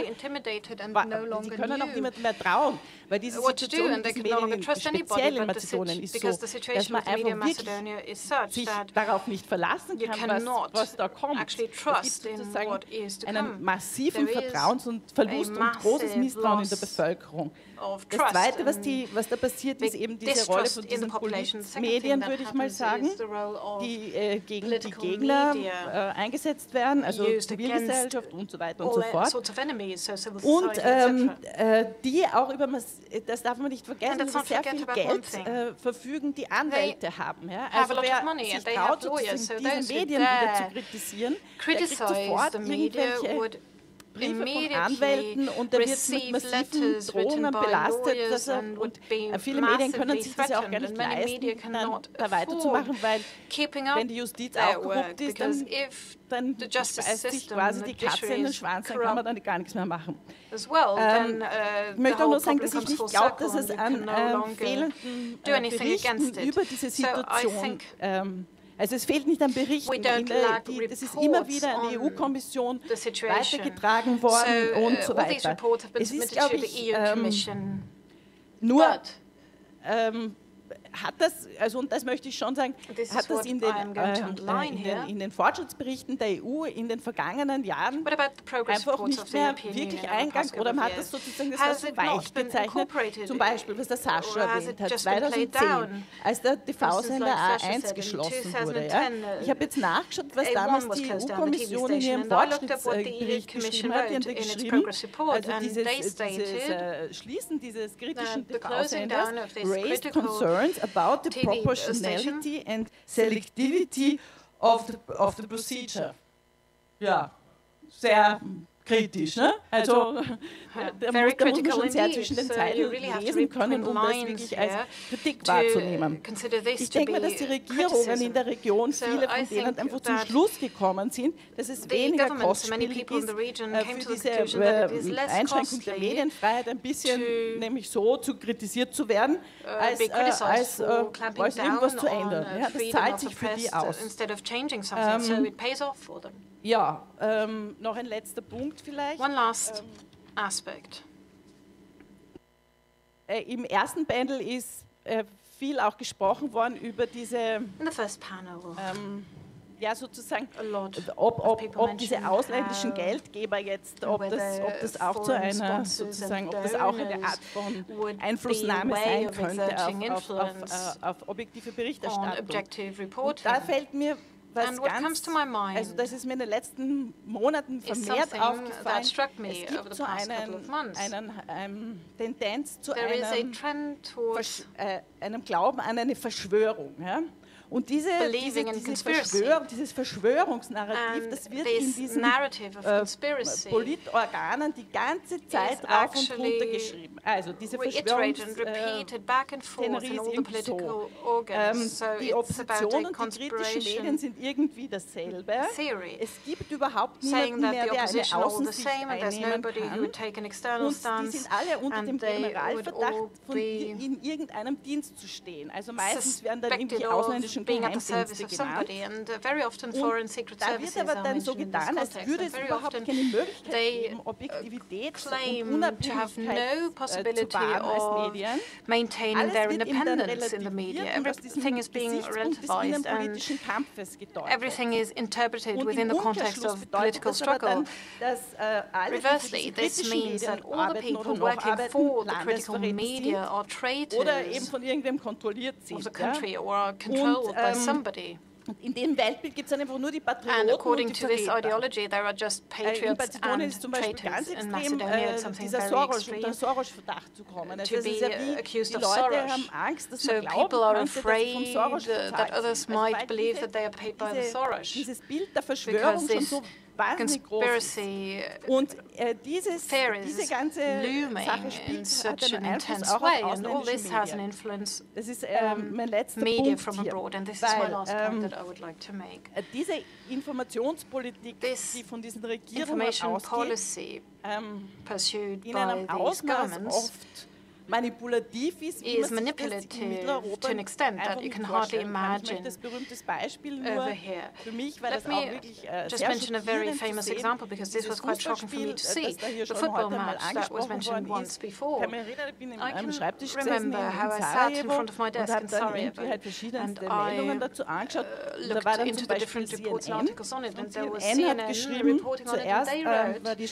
Sie können auch niemandem mehr trauen, weil diese Situation in diesen Medien, speziell in Mazedonien, ist so, dass man einfach wirklich sich darauf nicht verlassen kann, was, was da kommt. Es gibt sozusagen einen massiven Vertrauens- und Verlust und großes Misstrauen in der Bevölkerung. Das Zweite, was, die, was da passiert, ist eben diese Rolle von diesen Politmedien, würde ich mal sagen, die äh, gegen die Gegner äh, eingesetzt werden, also Zivilgesellschaft und so weiter und so fort. Und ähm, äh, die auch über, das darf man nicht vergessen, über sehr viel Geld äh, verfügen, die Anwälte haben. Ja? Also wer sich traut, sozusagen diese Medien wieder zu kritisieren, der kriegt sofort irgendwelche Briefe von Anwälten und der wird mit massiven Drohungen belastet. Dass er, und viele Medien können sich das ja auch gar nicht leisten, dann da weiterzumachen, weil wenn die Justiz auch korrupt ist, dann, dann beißt sich quasi die Katze in den Schwanz, dann kann man dann gar nichts mehr machen. Ähm, ich möchte auch nur sagen, dass ich nicht glaube, dass es an ähm, fehlenden äh, Berichten über diese Situation ähm, Also es fehlt nicht an Berichten, in der, die, das ist immer wieder an die E U-Kommission weitergetragen worden so, und so weiter. Es ist, glaube ich, ähm, nur ähm, hat das, also und das möchte ich schon sagen, hat das in den, äh, in, den, in den Fortschrittsberichten der E U in den vergangenen Jahren einfach nicht mehr wirklich Eingang, oder man hat das sozusagen das so weich gezeichnet, zum Beispiel, was der Sascha erwähnt hat, zweitausendzehn, als der T V-Sender A eins geschlossen wurde. Ja. Ich habe jetzt nachgeschaut, was damals die E U-Kommission in ihrem Fortschrittsbericht geschrieben hat, die haben geschrieben, also dieses, dieses äh, Schließen dieses kritischen T V-Senders raised concerns about the proportionality and selectivity of the, of the procedure. Ja, sehr kritisch, ne? Also da muss, da muss man schon sehr zwischen den Zeilen lesen können, um das wirklich als Kritik wahrzunehmen. Ich denke mal, dass die Regierungen in der Region, viele von denen einfach zum Schluss gekommen sind, dass es weniger kostspielig ist, für diese äh, Einschränkung der Medienfreiheit ein bisschen nämlich so zu kritisiert zu werden, als, äh, als, äh, als irgendwas zu ändern. Ja, das zahlt sich für die aus. Ähm, Ja, ähm, noch ein letzter Punkt vielleicht. One last ähm, aspect. Äh, Im ersten Panel ist äh, viel auch gesprochen worden über diese, In the first panel, ähm, ja sozusagen, ob, ob, ob diese ausländischen Geldgeber jetzt, ob das, ob das auch zu einer, sozusagen, ob das auch eine Art von Einflussnahme sein könnte auf, auf, auf, auf objektive Berichterstattung. Und da fällt mir was And what ganz, comes to my mind also das ist mir in den letzten Monaten vermehrt aufgefallen, es gibt so einen, einen, einen Tendenz zu einem, Versch äh, einem Glauben an eine Verschwörung. Ja? Und diese, diese, diese Verschwör dieses Verschwörungsnarrativ, das wird in diesen äh, Politorganen die ganze Zeit rauf und runter geschrieben. Also diese Verschwörungsszenerie äh, ist irgendwie so. Ähm, die Opposition und die kritischen Medien sind irgendwie dasselbe. Es gibt überhaupt niemanden mehr, der eine Außensicht einnehmen kann. Und die sind alle unter dem Generalverdacht, von in irgendeinem Dienst zu stehen. Also meistens werden dann irgendwie ausländische being at the service of somebody, and uh, very often foreign secret services are mentioned in this context. And very often they claim to have no possibility of maintaining their independence in the media. Everything is being relativized and everything is interpreted within the context of political struggle. Reversely, this means that all the people working for the critical media are traitors of the country or are controlled by somebody. In dem Weltbild gibt es einfach nur die Patrioten. And according to this ideology, there are just patriots äh, and traitors. In Macedonia, it's something very Soros, extreme. Verdacht zu kommen. Also to be ja wie, accused of Leute Soros. Haben Angst, dass so man people are könnte, afraid that others also might believe that they are paid by the Soros. Dieses Bild der Verschwörung schon so wahnsinnig groß ist. Und äh, dieses, diese ganze Sache spielt, hat einen Einfluss auch auf ausländische Medien. Das ist äh, mein letzter media Punkt from hier, abroad, and this weil, is my last point ähm, that I would like to make. Diese Informationspolitik, This die von diesen Regierungen information ausgeht, policy ähm, pursued in by einem these Ausmaß governments oft manipulativ ist, wie is man sich das in manipulative Mitteleuropa to an extent that einfach you nicht can hardly vorstellen kann. Ich imagine möchte das berühmtes Beispiel nur over here. für mich, weil Let das auch me wirklich äh, just sehr mention a very schockierend famous zu sehen, example, because this was quite shocking for me to Fußballspiel, see. das da hier The schon football heute mal match that was angesprochen mentioned worden once ist. before. Ich kann mich erinnern, ich bin in I einem can Schreibtisch gesessen in, remember how in I sat in Sarajevo front of my und desk habe in dann irgendwie Sarajevo halt verschiedenste and Meldungen I dazu angeschaut. uh, Und da looked war dann into zum the Beispiel different reports and C N N. articles on it, and there was C N N C hat N N geschrieben, reporting on it, and zuerst they äh, wrote war die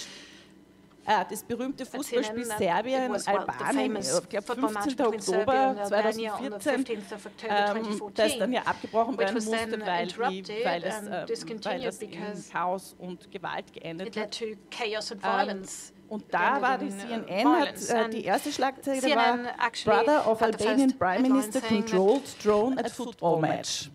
Ah, das berühmte Fußballspiel Serbien, was, Albanien, ich glaube fünfzehnten Oktober zweitausendvierzehn, ähm, das dann ja abgebrochen werden musste, weil, die, weil, es, äh, weil das in Chaos und Gewalt geendet hat. Ähm, und da war die C N N, hat, äh, die erste Schlagzeile war Brother of Albanian Prime Minister controlled drone at football match.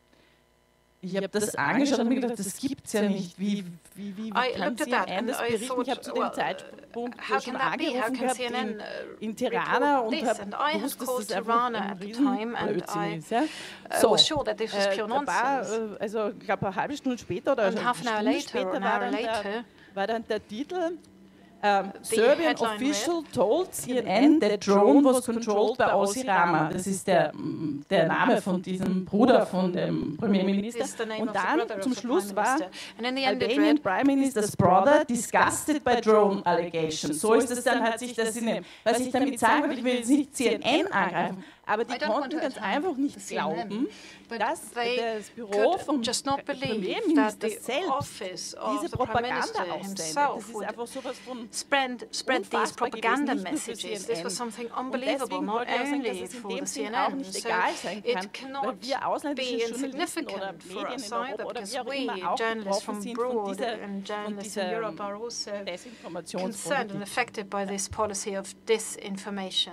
Ich habe das angeschaut und mir gedacht, das gibt es ja nicht. Wie, wie, wie, wie kann C N N das berichten? Ich habe zu dem Zeitpunkt schon angerufen gehabt in, in Tirana und habe gewusst, dass das einfach ein Riesenblödsinn ist. Ja? So, äh, war, also ich glaube eine halbe Stunde später oder eine Stunde später war dann, der, war dann der Titel, Um, Serbian official told C N N that drone was controlled by Ossi Rama. Das ist der, der Name von diesem Bruder von dem Premierminister. Und dann zum Schluss war Albanian Prime Minister's brother disgusted by drone allegations. So ist es dann, hat sich das in dem, was ich damit sagen will, ich will jetzt nicht C N N angreifen, aber die konnten ganz einfach nicht glauben, dass das Büro vom Premierminister selbst diese Propaganda aussendet. Das ist einfach sowas von spread, spread these propaganda messages. This was something unbelievable, not only for the C N N. So it cannot be insignificant for us either, because we, journalists from abroad and journalists in Europe, are also concerned and affected by this policy of disinformation.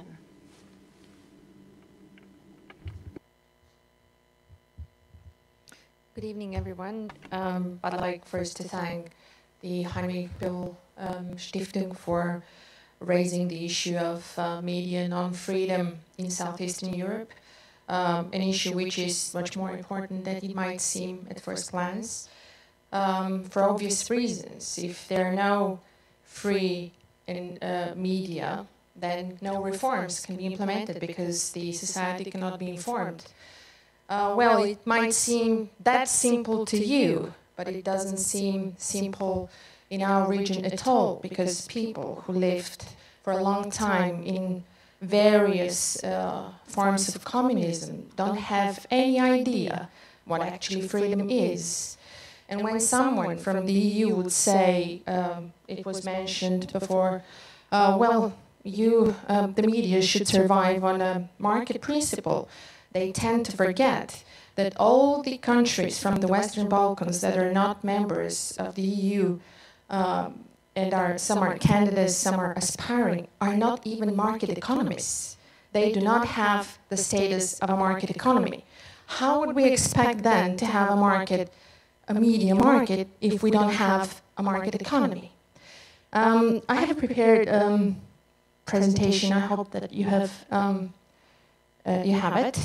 Good evening, everyone. Um, I'd like first to thank the Heinrich Böll um, Stiftung for raising the issue of uh, media non-freedom in Southeastern Europe, um, an issue which is much more important than it might seem at first glance, um, for obvious reasons. If there are no free in, uh, media, then no reforms can be implemented because the society cannot be informed. Uh, well, it might seem that simple to you, but it doesn't seem simple in our region at all, because people who lived for a long time in various uh, forms of communism don't have any idea what actually freedom is. And when someone from the E U would say, um, it was mentioned before, uh, well, you, um, the media should survive on a market principle, they tend to forget that all the countries from the Western Balkans that are not members of the E U, um, and are, some are candidates, some are aspiring, are not even market economies. They do not have the status of a market economy. How would we expect then to have a market, a media market, if we don't have a market economy? Um, I have prepared a um, presentation. I hope that you have, um, uh, you have it.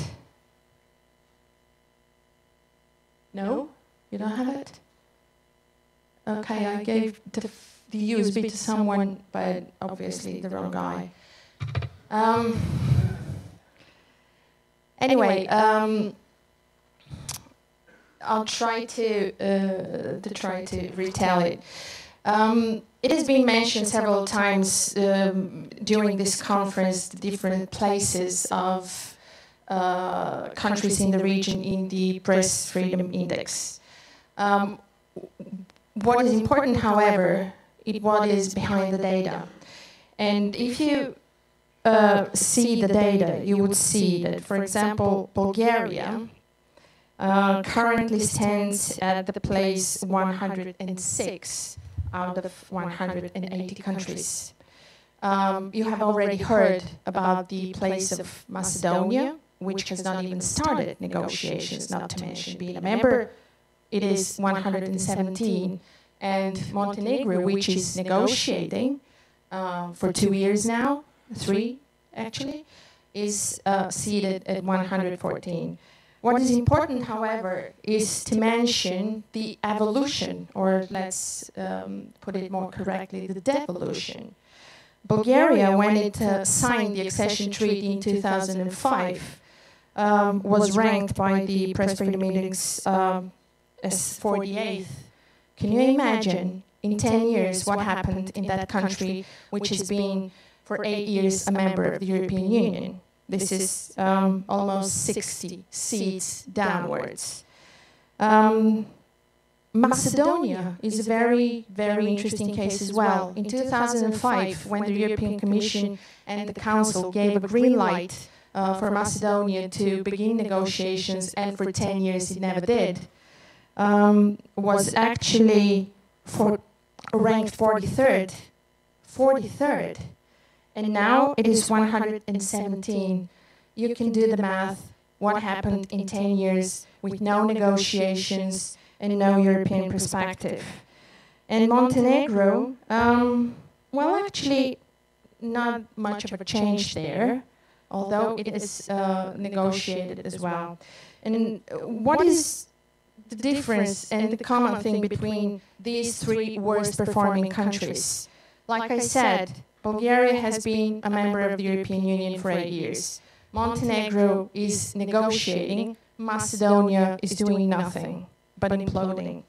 No? You don't have it? Okay, I gave the, the U S B to someone, but obviously the wrong guy. Um, anyway, um, I'll try to, uh, to try to retell it. Um, it has been mentioned several times um, during this conference, the different places of Uh, countries in the region in the Press Freedom Index. Um, what is important, however, is what is behind the data. And if you uh, see the data, you would see that, for example, Bulgaria uh, currently stands at the place one hundred six out of one hundred eighty countries. Um, you have already heard about the place of Macedonia, which has not even started negotiations, not to mention being a member. It is one hundred seventeen. And Montenegro, which is negotiating uh, for two years now, three actually, is uh, seated at one hundred fourteen. What is important, however, is to mention the evolution, or let's um, put it more correctly, the devolution. Bulgaria, when it uh, signed the accession treaty in two thousand five, Um, was ranked by the Press Freedom Index um, as forty-eighth. Can you imagine, in ten years, what happened in that country, which has been for eight years a member of the European Union? This is um, almost sixty seats downwards. Um, Macedonia is a very, very interesting case as well. In two thousand five, when the European Commission and the Council gave a green light Uh, for Macedonia to begin negotiations, and for ten years it never did, um, was actually for, ranked forty-third. forty-third. And now it is one hundred seventeen. You can do the math, what happened in ten years with no negotiations and no European perspective. And Montenegro, um, well, actually, not much of a change there, although it is uh, negotiated as well. And what is the difference and the common thing between these three worst performing countries? like I said, Bulgaria has been a member of the European Union for eight years. Montenegro is negotiating. Macedonia is doing nothing but imploding.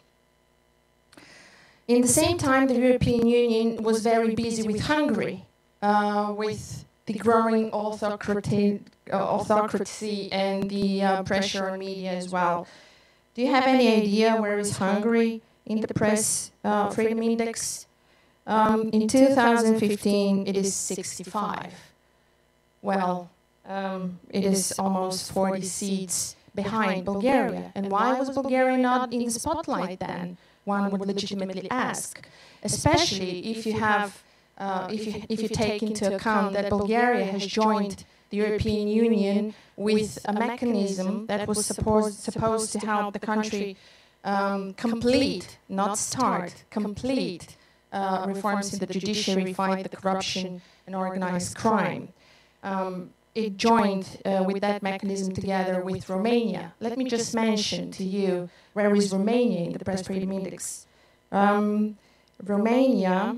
In the same time, the European Union was very busy with Hungary, uh, with the growing autocracy, uh, autocracy and the uh, pressure on media as well. Do you have any idea where is Hungary in the press uh, freedom index? Um, in two thousand fifteen, it is sixty-five. Well, um, it is almost forty seats behind Bulgaria. And why was Bulgaria not in the spotlight then? One would legitimately ask, especially if you have, uh, if you if you take into account that Bulgaria has joined the European Union with a mechanism that was supposed supposed to help the country um, complete, not start, complete uh, reforms in the judiciary, fight the corruption and organized crime. Um, it joined uh, with that mechanism together with Romania. Let me just mention to you, where is Romania in the Press Freedom Index? Um, Romania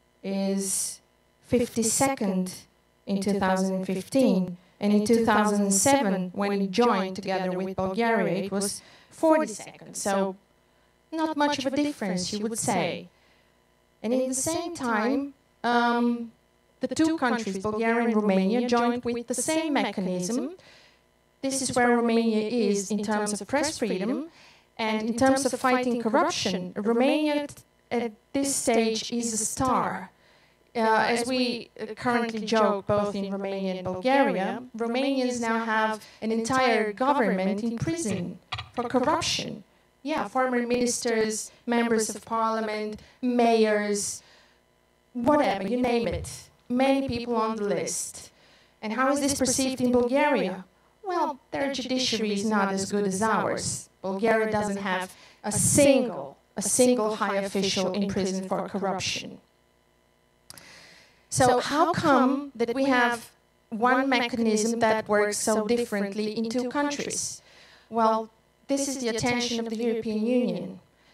is fifty-second in two thousand fifteen, and in two thousand seven, when it joined together with Bulgaria, it was forty-second. So not much of a difference, you would say. And in the same time, um, the two countries, Bulgaria and Romania, joined with the same mechanism. This is where Romania is in terms of press freedom, and in terms of fighting corruption. Romania at this stage is a star. Uh, as we currently joke, both in Romania and Bulgaria, Romanians now have an entire government in prison for corruption. Yeah, former ministers, members of parliament, mayors, whatever, you name it. Many people on the list. And how is this perceived in Bulgaria? Well, their judiciary is not as good as ours. Bulgaria doesn't have a single, a single high official in prison for corruption. So how come that we have one mechanism that works so differently in two countries? Well, this is the attention of the European Union.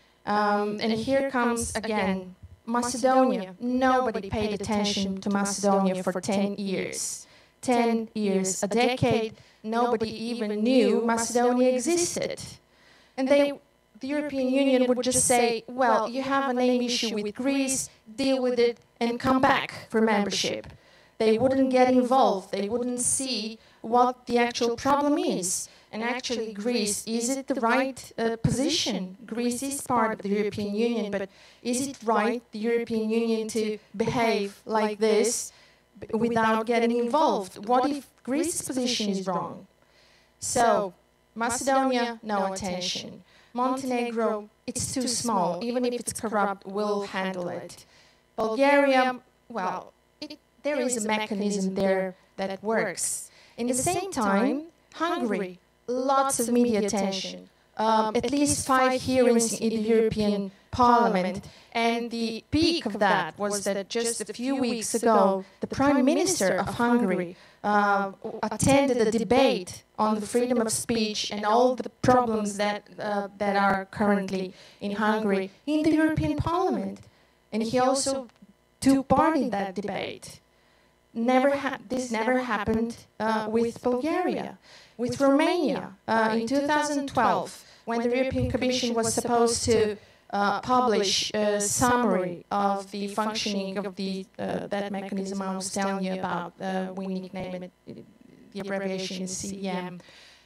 Um, and here comes, again, Macedonia. Nobody paid attention to Macedonia for ten years. Ten years, a decade, nobody even knew Macedonia existed. And they, the European Union would just say, well, you have a name issue with Greece, deal with it, and come back for membership. They wouldn't get involved. They wouldn't see what the actual problem is. And actually, Greece, is it the right uh, position? Greece is part of the European Union, but is it right, the European Union, to behave like this without getting involved? What if Greece's position is wrong? So, Macedonia, no attention. Montenegro, it's too small. Even if it's corrupt, we'll handle it. Bulgaria, well, it, there is a mechanism there that works. In the same time, Hungary, lots of media attention, um, at least five hearings in the European Parliament. And the peak of that was that just a few weeks ago, the Prime Minister of Hungary uh, attended a debate on the freedom of speech and all the problems that, uh, that are currently in Hungary in the European Parliament. And he also took part in that debate. Never ha this never happened uh, with Bulgaria. With Romania, uh, in two thousand twelve, when the European Commission was supposed to uh, publish a summary of the functioning of the, uh, that mechanism I was telling you about, uh, we nickname it, the abbreviation is C E M.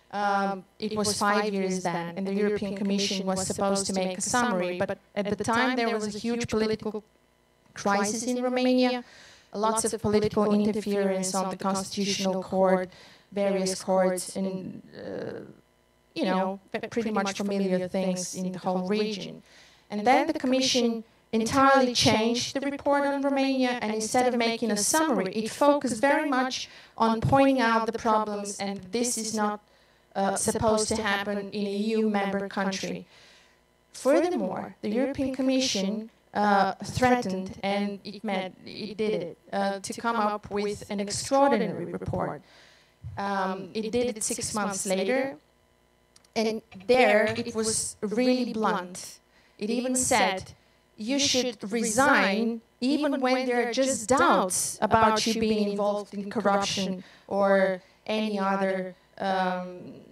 Um, it was five years then, and the European Commission was supposed to make a summary, but at the time there was a huge political crisis in Romania, lots of political interference on the Constitutional Court, various courts, and, uh, you know, pretty much familiar things in the whole region. And then the Commission entirely changed the report on Romania, and instead of making a summary, it focused very much on pointing out the problems, and this is not uh, supposed to happen in a E U member country. Furthermore, the European Commission uh, threatened, and it, met, it did it, uh, to come up with an extraordinary report. Um, it did it six months later, and there it was really blunt. It even said, you should resign even when there are just doubts about you being involved in corruption or any other um,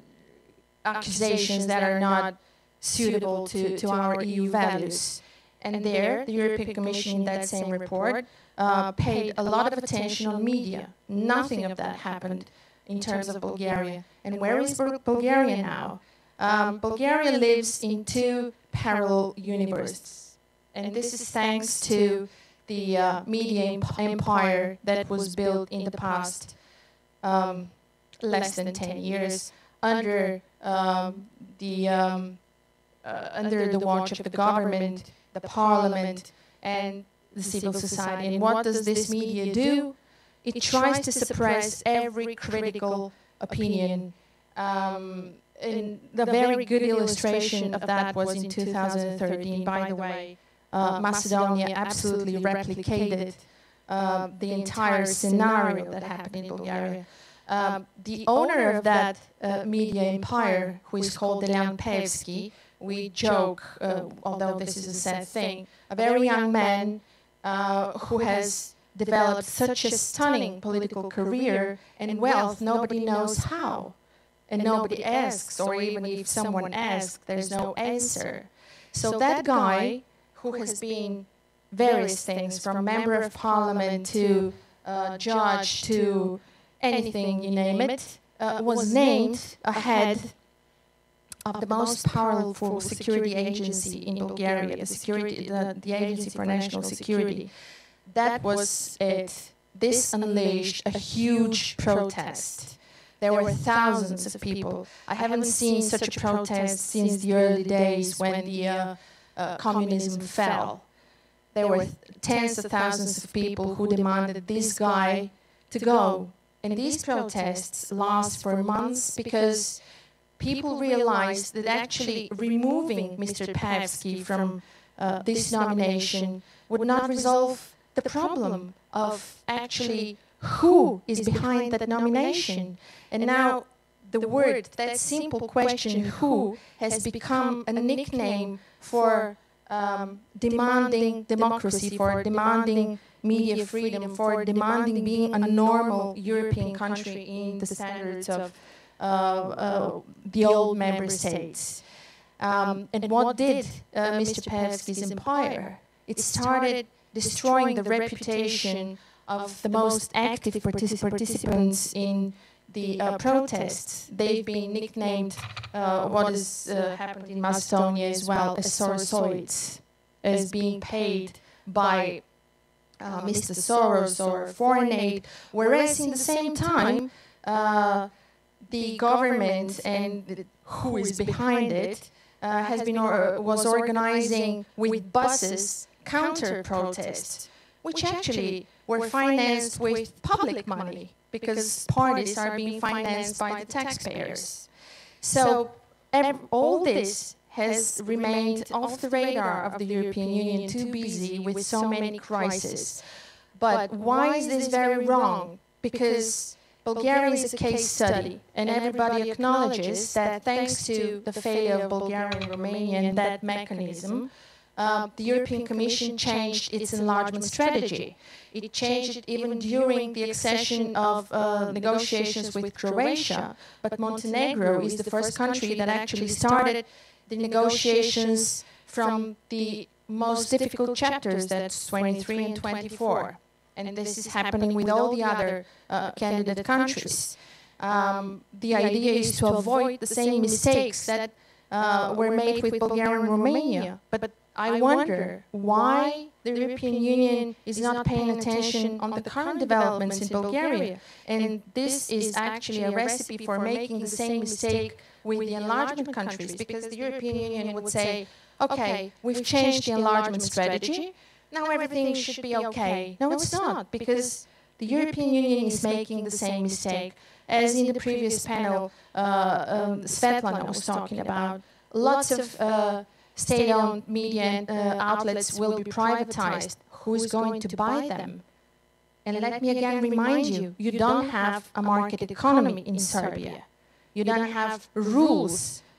accusations that are not suitable to, to our E U values. And there, the European Commission in that same report uh, paid a lot of attention on media. Nothing of that happened in terms of Bulgaria. And where is Bulgaria now? Um, Bulgaria lives in two parallel universes. And this is thanks to the uh, media empire that was built in the past um, less than ten years under um, the um, uh, under the watch of the government, the parliament, and the civil society. And what does this media do? It tries to suppress every critical opinion. Um, and the very good illustration of that was in two thousand thirteen, by the way. Uh, Macedonia absolutely replicated uh, the entire scenario that happened in Bulgaria. Um, the owner of that uh, media empire, who is called Delian Peevski, we joke, uh, although this is a sad thing, a very young man uh, who has developed such a stunning political career and wealth, nobody knows how. And nobody asks, or even if someone asks, there's no answer. So that guy, who has been various things, from member of parliament to uh, judge to anything, you name it, uh, was named ahead of the most powerful security agency in Bulgaria, the, security, the, the Agency for National Security. That was it. This unleashed a huge protest. There were thousands of people. I haven't seen such a protest since the early days when the uh, uh, communism fell. There were tens of thousands of people who demanded this guy to go. And these protests last for months because people realized that actually removing Mister Peevski from uh, this nomination would not resolve the problem of actually who is behind that nomination. And now the word, that simple question, who, has become a nickname for um, demanding democracy, for demanding media freedom, for demanding being a normal European country in the standards of uh, uh, the old member states. Um, and what did uh, Mister Peevski's empire? It started destroying the reputation of the most active particip participants in the uh, protests. They've been nicknamed uh, what has uh, happened in Macedonia as well as Sorosoids, as being paid by uh, Mister Soros or foreign aid, whereas in the same time, uh, the government and who is behind it uh, has been or was organizing with buses counter-protests, which actually were financed with public money, because parties are being financed by the taxpayers. So all this has remained off the radar of the European Union, too busy with so many crises. But why is this very wrong? Because Bulgaria is a case study, and everybody acknowledges that thanks to the failure of Bulgaria and Romania and that mechanism, Uh, the European Commission changed its enlargement strategy. It changed it even during the accession of uh, negotiations with Croatia, but Montenegro is the first country that actually started the negotiations from the most difficult chapters, that's twenty-three and twenty-four. And this is happening with all the other uh, candidate countries. Um, the idea is to avoid the same mistakes that uh, were made with Bulgaria and Romania. But I wonder why the European Union is not paying attention on the current developments in Bulgaria. And this is actually a recipe for making the same mistake with the enlargement countries, because the European Union would say, okay, we've changed the enlargement strategy, now everything should be okay. No, it's not, because the European Union is making the same mistake. As in the previous panel, uh, um, Svetlana was talking about, lots of uh, state-owned media uh, outlets will be privatized. Who is going to buy them? And let me again remind you, you don't have a market economy in Serbia. You don't have rules.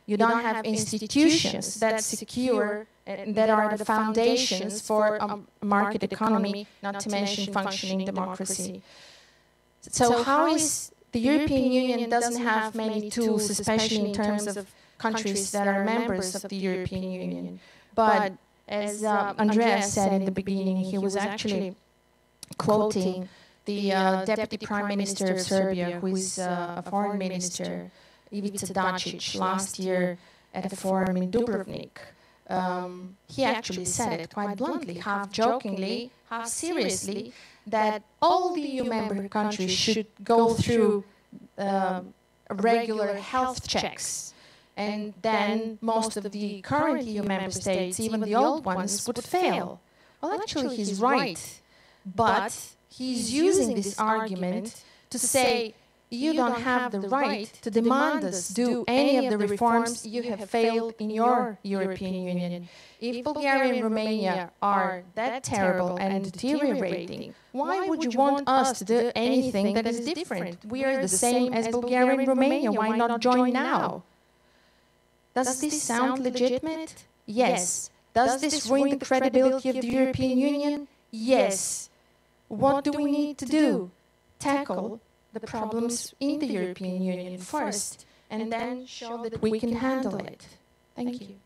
You don't have institutions that secure, and that are the foundations for a market economy, not to mention functioning democracy. So how is the European Union doesn't have many tools, especially in terms of countries that are members of the European Union. But as uh, Andreas said in the beginning, he was actually quoting the uh, Deputy Prime Minister of Serbia, who is uh, a foreign minister, Ivica Dačić, last year at a forum in Dubrovnik. Um, he actually said it quite bluntly, half jokingly, half seriously, that all the E U member countries should go through uh, regular health checks. And then most of the current E U member states, even the old ones, would fail. Well, actually, he's right. But he's using this argument to say, you don't have the right to demand us do any of the reforms you have failed in your European Union. If Bulgaria and Romania are that terrible and deteriorating, why would you want us to do anything that is different? We are the same as Bulgaria and Romania. Why not join now? Does this sound legitimate? Yes. Does this ruin the credibility of the European Union? Yes. What do we need to do? Tackle the problems in the European Union first, and then show that we can handle it. Thank you.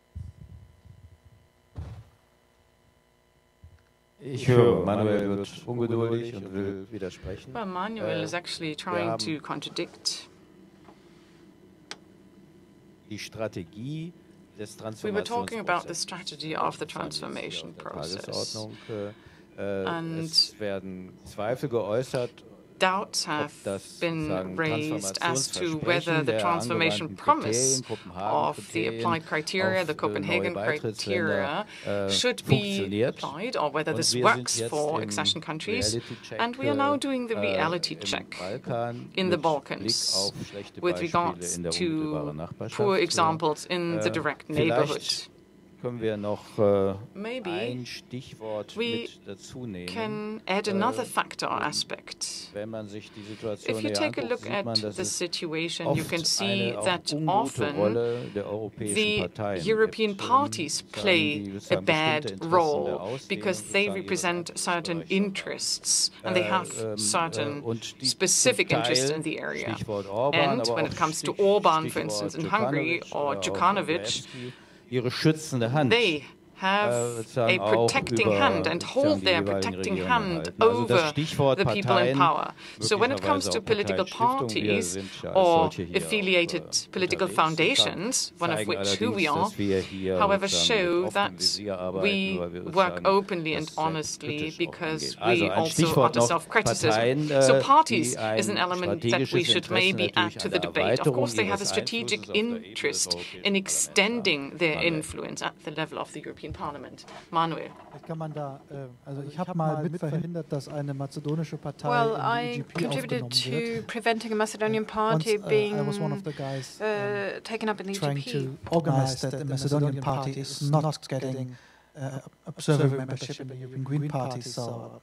Ich höre, Manuel wird ungeduldig und will widersprechen. Well, Manuel is actually trying to contradict. Die Strategie des We were talking about the strategy of the transformation process. And es werden Zweifel geäußert, doubts have been raised as to whether the transformation promise of the applied criteria, the Copenhagen criteria, should be applied, or whether this works for accession countries. And we are now doing the reality check in the Balkans with regards to poor examples in the direct neighborhood. Wir noch, uh, Maybe ein Stichwort we mit dazu nehmen. can add another factor or aspect. Wenn man sich die Situation If you take a anguckt, look at man, the situation, you can see that often the European parties play a bad role because they represent certain interests and they have certain specific interests in the area. And when it comes to Orban, for instance, in Hungary, or Djukanovic, ihre schützende Hand. They have a protecting hand and hold their protecting hand over the people in power. So when it comes to political parties or affiliated political foundations, one of which who we are, however, show that we work openly and honestly because we also utter self-criticism. So parties is an element that we should maybe add to the debate. Of course, they have a strategic interest in extending their influence at the level of the European Parliament. Manuel. Kann man da, also ich habe mal mit verhindert, dass eine mazedonische Partei well, I contributed to preventing a Macedonian party Once, uh, being I was one of the guys, um, uh, taken up in the trying E G P. to organize that the Macedonian party is not getting uh, observer membership in the European Green Party. So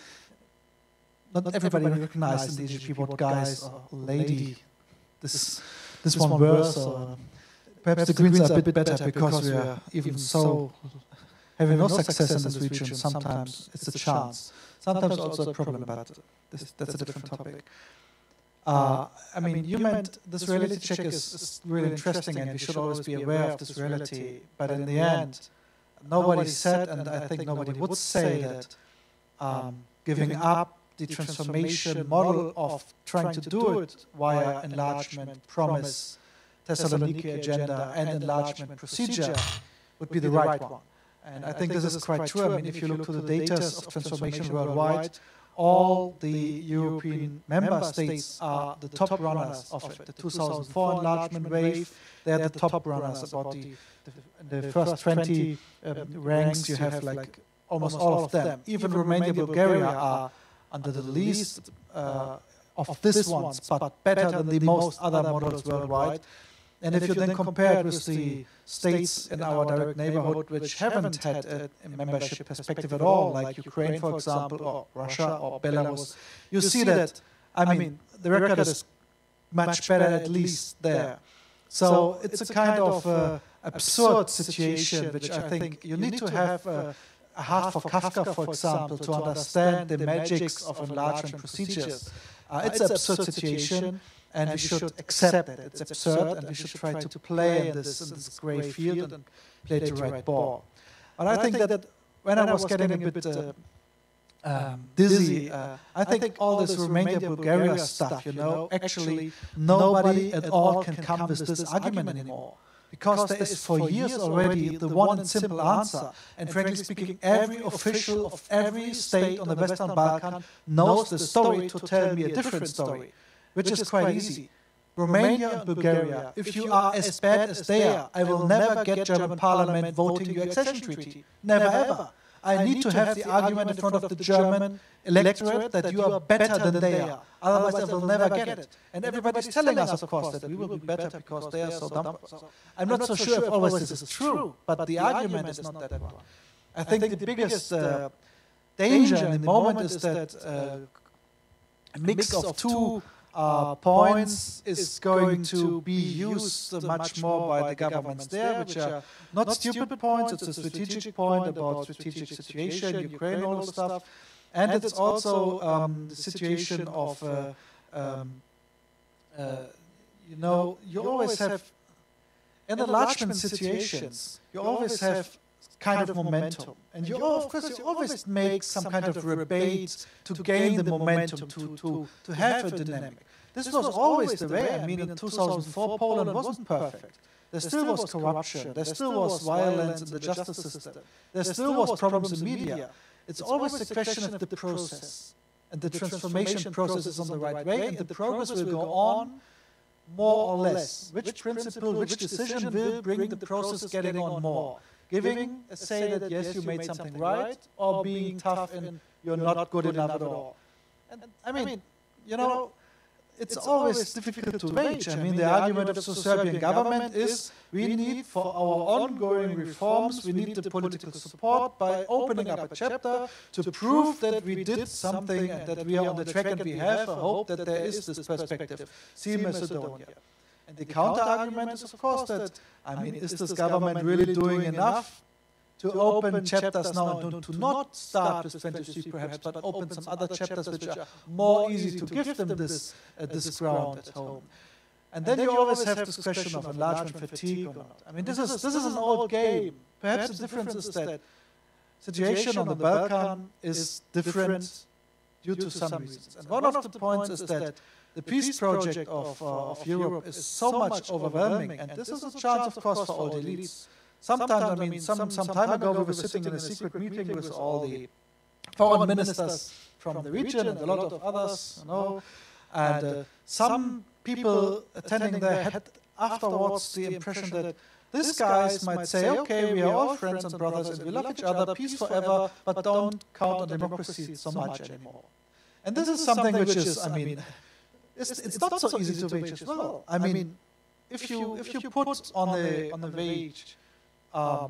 not everybody recognized in the E G P what guys or lady this this one were. So perhaps the Greens are a bit better because we are even so having no success in this region. Sometimes it's a chance, sometimes also a problem, but this, that's a different topic. Uh, I mean, you meant this reality check is, is really interesting and we should always be aware of this reality, but in the end, nobody said, and I think nobody would say that um, giving up the transformation model of trying to do it via enlargement, promise, Thessaloniki agenda and enlargement procedure would be the right one. And I think this is quite true. I mean, if you look to the data of transformation worldwide, all the European member states are the top runners of it. The two thousand four enlargement wave, they're the top runners. About the, the, the first twenty um, ranks, you have like almost all of them. Even Romania and Bulgaria are under the least uh, of these ones, but better than the most other models worldwide. And if you then compare it with the states in our direct neighborhood which haven't had a, a membership perspective at all, like Ukraine, for example, or Russia or Belarus, you see that, I mean, the record is much better at least there. So it's a kind of uh, absurd situation, which I think you need to have uh, a heart for Kafka, for example, to understand the magics of enlargement procedures. Uh, it's an absurd situation, and we should accept that it's absurd, and we should try to play in this, in this grey field and play the right ball. But I think that when I was getting a bit uh, um, dizzy, uh, I think all this Romania-Bulgaria stuff, you know, actually nobody at all can come with this argument anymore. Because there is for years already the one and simple answer. And frankly speaking, every official of every state on the Western Balkan knows the story to tell me a different story, which is quite easy. Romania and Bulgaria, if you are as bad as they are, I will never get German parliament voting your accession treaty. Never ever. I need to have the argument in front of the German electorate that you are better than they are. Otherwise, I will never get it. And everybody's telling us, of course, that we will be better because they are so dumb. So I'm not so sure if always this is true, but the argument is not that one. I think the biggest uh, danger in the moment is that uh, a mix of two uh, points is going to be used much more by the governments there, which are not stupid points. It's a strategic point about strategic situation, Ukraine, all the stuff. And it's also um, the situation of, uh, um, uh, you know, you always have, in enlargement situations, you always have kind of momentum. And you, of course, you always make some kind of rebates to gain the momentum, to, to, to have a dynamic. This was always the way. I mean, in two thousand four, Poland wasn't perfect. There still was corruption. There still was violence in the justice system. There still was problems in media. It's always a question of the process. And the transformation process is on the right way, and the progress will go on more or less. Which principle, which decision will bring the process getting on more? Giving a say that, yes, you made something right, or being tough and you're not good enough at all. And I mean, you know, it's always difficult to wage. I mean, the argument of the Serbian government is we need, for our ongoing reforms, we need the political support by opening up a chapter to prove that we did something and that we are on the track and we have a hope that there is this perspective. See Macedonia. And the counter-argument is, of course, that, I mean, is this government really doing enough to open chapters now, and to not start with twenty-three perhaps, but open some other chapters which are more easy to give them this, uh, this ground at home. And then you always have this question of enlargement fatigue or not. I mean, this is, this is an old game. Perhaps the difference is that situation on the Balkan is different due to some reasons. And one of the points is that the peace project of, uh, of Europe is so much overwhelming, and this is a chance, of course, for all the elites. Sometimes, I mean, some, some time ago we were sitting in a secret meeting with all the foreign ministers from the region and a lot of others, you know, and uh, some people attending there had afterwards the impression that these guys might say, okay, we are all friends and brothers and we love each other, peace forever, but don't count on democracy so much anymore. And this is something which is, I mean, it's, it's not so easy to wage as well. I mean, if you, if you put on the, on the wage Um,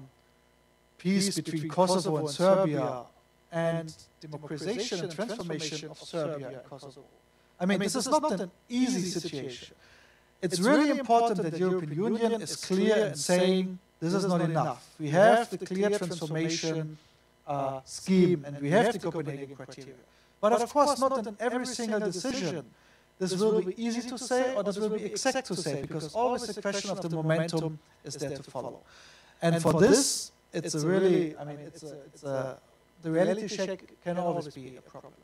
peace between Kosovo and Serbia and democratization and transformation of Serbia and Kosovo. I mean, this is not an easy situation. It's really important that the European Union is clear in saying this is not enough. We have the clear transformation uh, scheme and we have the Copenhagen criteria. But of course, not in every single decision this will be easy to say or this will be exact to say, because always the question of the momentum is there to follow. And for this, it's a really, I mean, it's a, it's a, the reality check can always be a problem.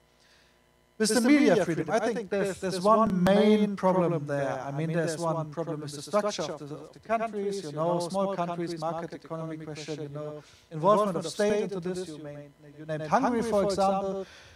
With the media freedom, I think there's, there's one main problem there. I mean, there's one problem with the structure of the, of the countries, you know, small countries, market economy question, you know, involvement of state into this. You, may, you named Hungary, for example,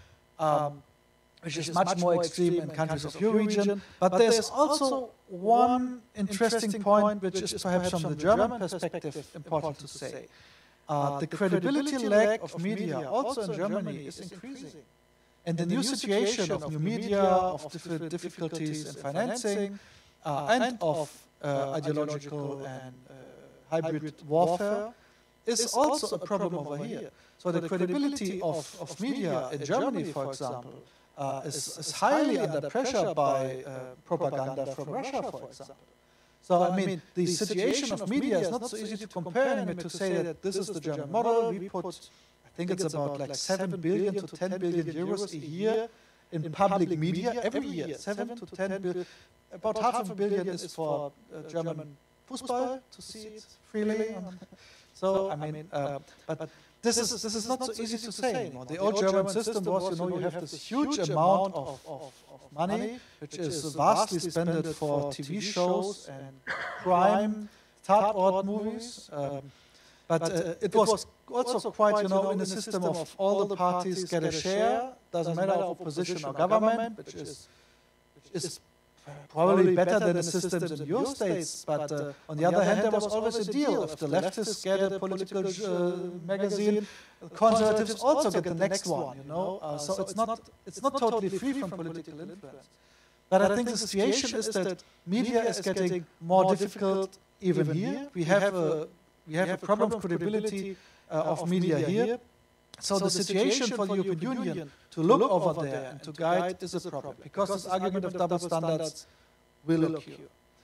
um, which is much more extreme in countries of your region. But there's also one interesting point, which is perhaps from the German perspective important to say. Uh, the credibility lack of media also in Germany is increasing. And the new situation of new media, of different difficulties in financing, uh, and of uh, ideological and uh, hybrid warfare is also a problem over here. So the credibility of, of media in Germany, for example, Uh, is, is highly under pressure by uh, propaganda from Russia, for example. So, I mean, the situation of media is not so easy to compare anymore, to say that this is the German model. We put, I think it's about like seven billion to ten billion euros a year in public media every year. seven to ten billion. About half a billion is for uh, German Fußball, to see it freely. So, I mean, uh, but this is this is not so easy to say anymore. The old German system was, you know, you have this huge amount of, of, of money, which is vastly spent for T V shows and crime, Tatort movies. Um, but uh, it was also quite, you know, in the system of all the parties get a share, doesn't matter of opposition or government, which is, which is probably better than the systems in your states, but uh, on the other hand, there was always a deal. If the leftists get a political uh, magazine, the conservatives also get the next one, you know. Uh, so it's not, it's not totally free from political influence. But I think the situation is that media is getting more difficult even here. We have a, we have a problem of credibility uh, of media here. So the situation for the European Union to look over there and to guide is a problem, because this argument of double standards will occur.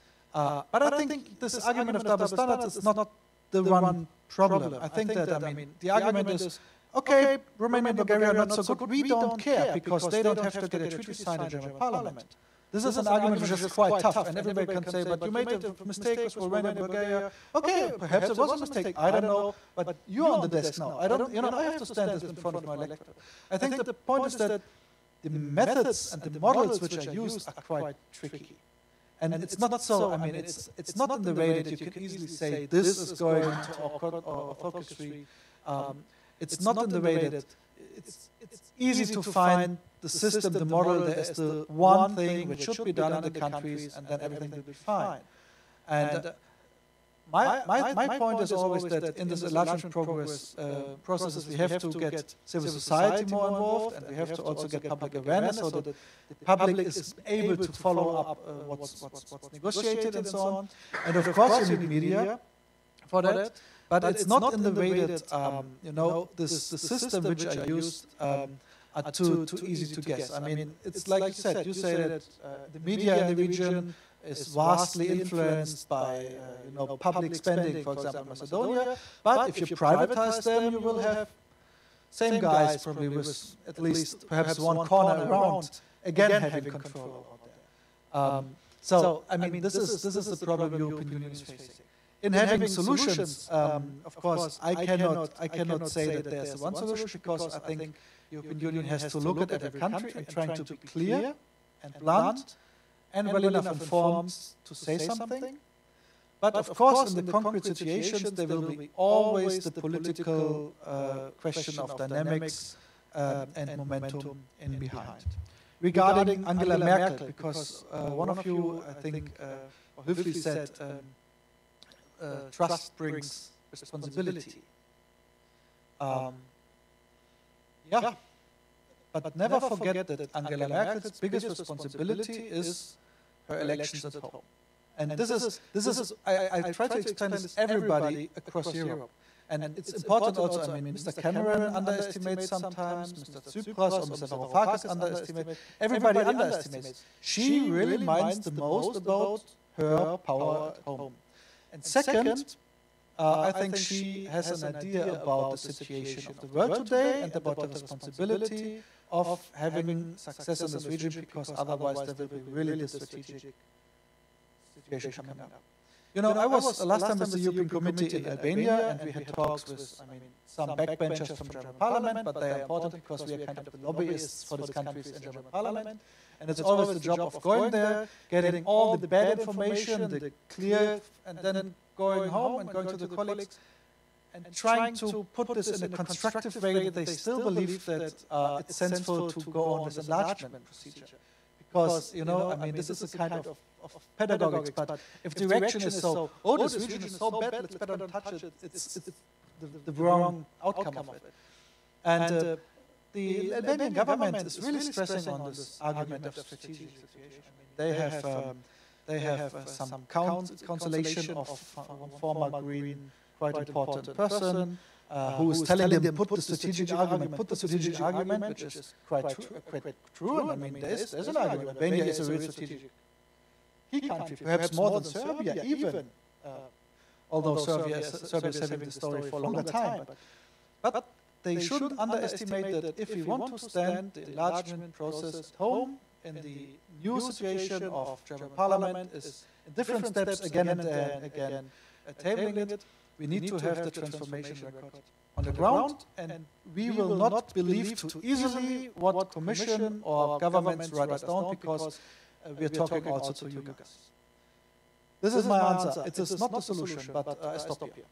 Uh, but I think this argument of double standards is not the one problem. I think that, I mean, the argument is, okay, Romania and Bulgaria are not so good, we don't care, because they don't have to get a treaty signed in German parliament. This is an argument which is quite tough, and everybody can say, but you made a mistake with Romania and Bulgaria. Okay, perhaps it was a mistake, I don't know, but you're on the desk now. I don't, you know, I have to stand this in front of my electorate. I think the point is that the methods and the models which are used are quite tricky. And it's not so, I mean, it's, it's not in the way that you can easily say, this is going into autocracy. Um, it's not in the way that it's, it's easy to find the system, the model, there is the one thing which should be done in the countries, and then everything will be fine. And uh, my, my, my point is always that in this enlargement progress uh, processes, we have to get civil society more involved, and we have to also get public awareness so that the public is able to follow up uh, what's, what's, what's negotiated and so on. And of course, you need media for that. But it's not in the way that, um, you know, this, the system which are used um, are too, too easy to guess. I mean, it's like you said, you say that uh, the media in the region is vastly influenced by, uh, you know, public spending, for example, Macedonia. But if you privatize them, you will have same guys probably with at least perhaps one corner around, again having control over that. Um, so, I mean, this is, this is the problem the European Union is facing. In having solutions, um, of course, I cannot, I cannot say that there's one solution, because I think the European Union has to look at every country and trying to be clear and blunt and well enough informed to say something. But of course, in the concrete situations, there will be always the political uh, question of dynamics uh, and momentum in behind. Regarding Angela Merkel, because uh, one of you, I think, uh, Höfli said, um, Uh, trust brings responsibility. Um, yeah, but, but never forget that Angela Merkel's biggest responsibility is her elections at home. And this is, this is I, I try to explain this to everybody across Europe. And it's important also, I mean, Mister Cameron underestimates sometimes, Mister Tsipras or Mister Varoufakis underestimates, everybody underestimates. She really minds the most about her power at home. And second, uh, I think she has an idea about the situation of the world today and about the responsibility of having success in this region, because otherwise there will be really the strategic situation coming up. You know, I was last time with the European Committee in Albania, and we had talks with, I mean, some backbenchers from German Parliament, but they are important because we are kind of the lobbyists for these countries in German Parliament. And it's always the job of going there, getting all the bad information, the clear, and then going home and going to the colleagues and trying to put this in a constructive way that they still believe that uh, it's sensible to go on this enlargement procedure. Because, you know, I mean, this is a kind of, of pedagogics, but if the direction is so, oh, this region is so bad, let's better not touch it, it's, it's the, the wrong outcome of it. And uh, the Albanian government is really stressing on this argument of strategic situation. I mean, they have, um, they have uh, some consolation of one former Green, quite important person, uh, who is telling them, put the strategic argument, put the strategic argument, which is quite true. Quite true. And I mean, there's, there's an argument. Albania is a real strategic key country, perhaps more than Serbia even, uh, although Serbia, Serbia is having the story for a longer time. But, but they shouldn't underestimate that if we want to stand the enlargement process at home, in the new situation of German Parliament is in different steps again and again, again uh, tabling it, we need to have the transformation record on the ground, and we will not believe too easily what Commission or governments write us down, because uh, we are talking also to you guys. This is my answer. It is not the solution, but uh, I stop here.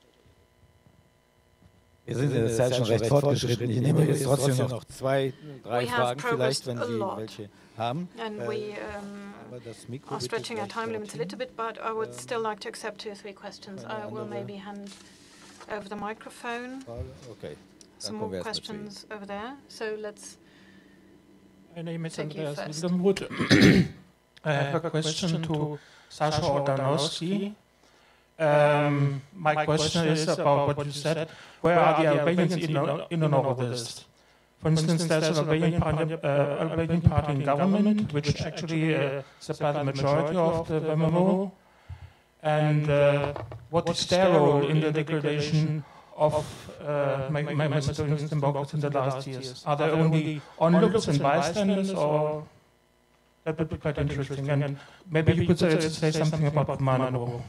Wir sind in der Zeit schon recht fortgeschritten. Ich nehme jetzt trotzdem noch zwei, drei Fragen vielleicht, wenn Sie welche haben. And we um, are stretching our time limits a little bit, but I would still like to accept two or three questions. I will maybe hand over the microphone. Okay. Some more questions over there. So let's My name is take Andreas you first. Wildenmuth. I have a question to Sasha Odanowski. Um, my question is about what you said. Where are the Albanians in, in and all of this? For instance, there's an Albanian party, uh, Albanian party in government, which actually uh, supplies the majority of the M M O. And uh, what is their role in the degradation of uh, my, my Macedonians and Balkans in the last years? Are they only onlookers and bystanders, or that would be quite interesting? And maybe you could say, say something about Manovo.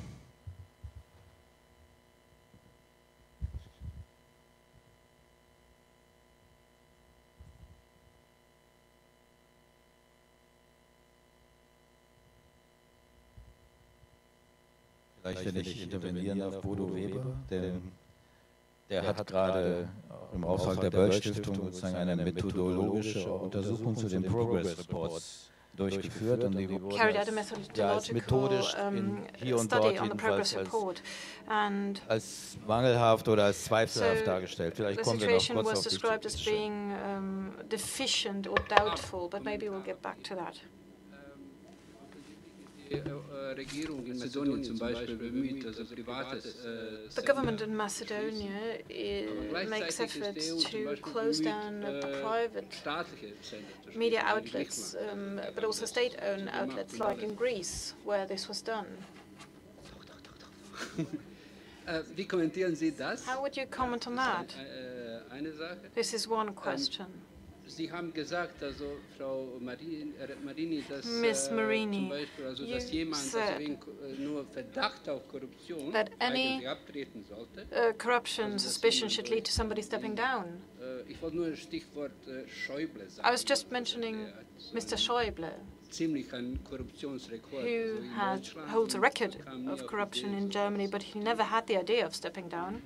Vielleicht, wenn ich intervenieren darf, Bodo Weber, denn der hat gerade im Auftrag der Böll-Stiftung sozusagen eine methodologische Untersuchung zu den Progress Reports durchgeführt, und die wurden als, ja, als methodisch in, hier und dort jedenfalls als, als mangelhaft oder als zweifelhaft dargestellt. Vielleicht kommen wir noch kurz auf die Regierung in Mazedonien zum Beispiel bemüht, also privates äh, The government in Macedonia uh, makes efforts to close down uh, private media outlets, um, but also state-owned outlets, like in Greece, where this was done. Wie kommentieren Sie das? How would you comment on that? Eine Sache. This is one question. Sie haben gesagt, also Frau Marini, Marini dass Miss Marini, zum Beispiel, also, dass jemand also wegen nur Verdacht auf Korruption that any abtreten sollte. Uh, corruption suspicion should lead to somebody stepping down. Ich wollte nur ein Stichwort Schäuble sagen. I was just mentioning Mister Schäuble, ziemlich ein Korruptionsrekord, who has, holds a record of corruption in Germany, but he never had the idea of stepping down.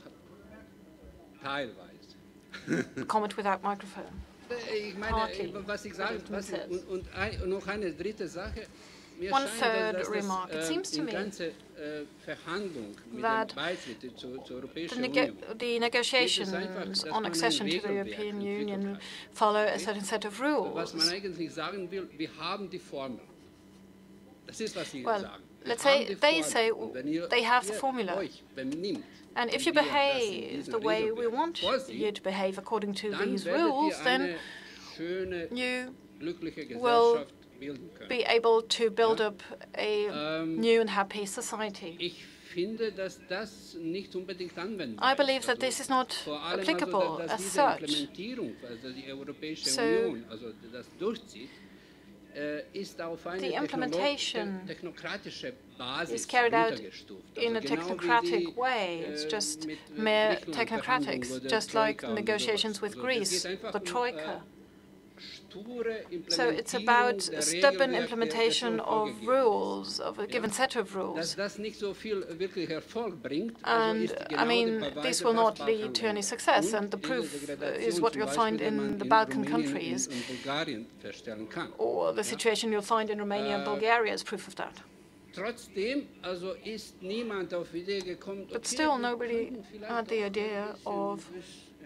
Teilweise. Comment without microphone. Ich meine, was ich sage, was, und, und, ein, und noch eine dritte Sache. Mir One scheint, third dass remark. Das, It seems to die me ganze äh, Verhandlung mit that dem Beitritt zur, zur Europäischen the, Union, the negotiations on accession to the European Union follow a certain set of rules. Was man eigentlich sagen will, wir haben die Formel. Das ist, was Sie well, sagen. Let's say they say they have the formula. And if you behave the way we want you to behave according to these rules, then you will be able to build up a new and happy society. I believe that this is not applicable as such. So, the implementation is carried out in a technocratic way. It's just mere technocratics, just like negotiations with Greece, the Troika. So it's about stubborn implementation of rules, of a given set of rules. And, I mean, this will not lead to any success, and the proof is what you'll find in the Balkan countries, or the situation you'll find in Romania and Bulgaria is proof of that. But still, nobody had the idea of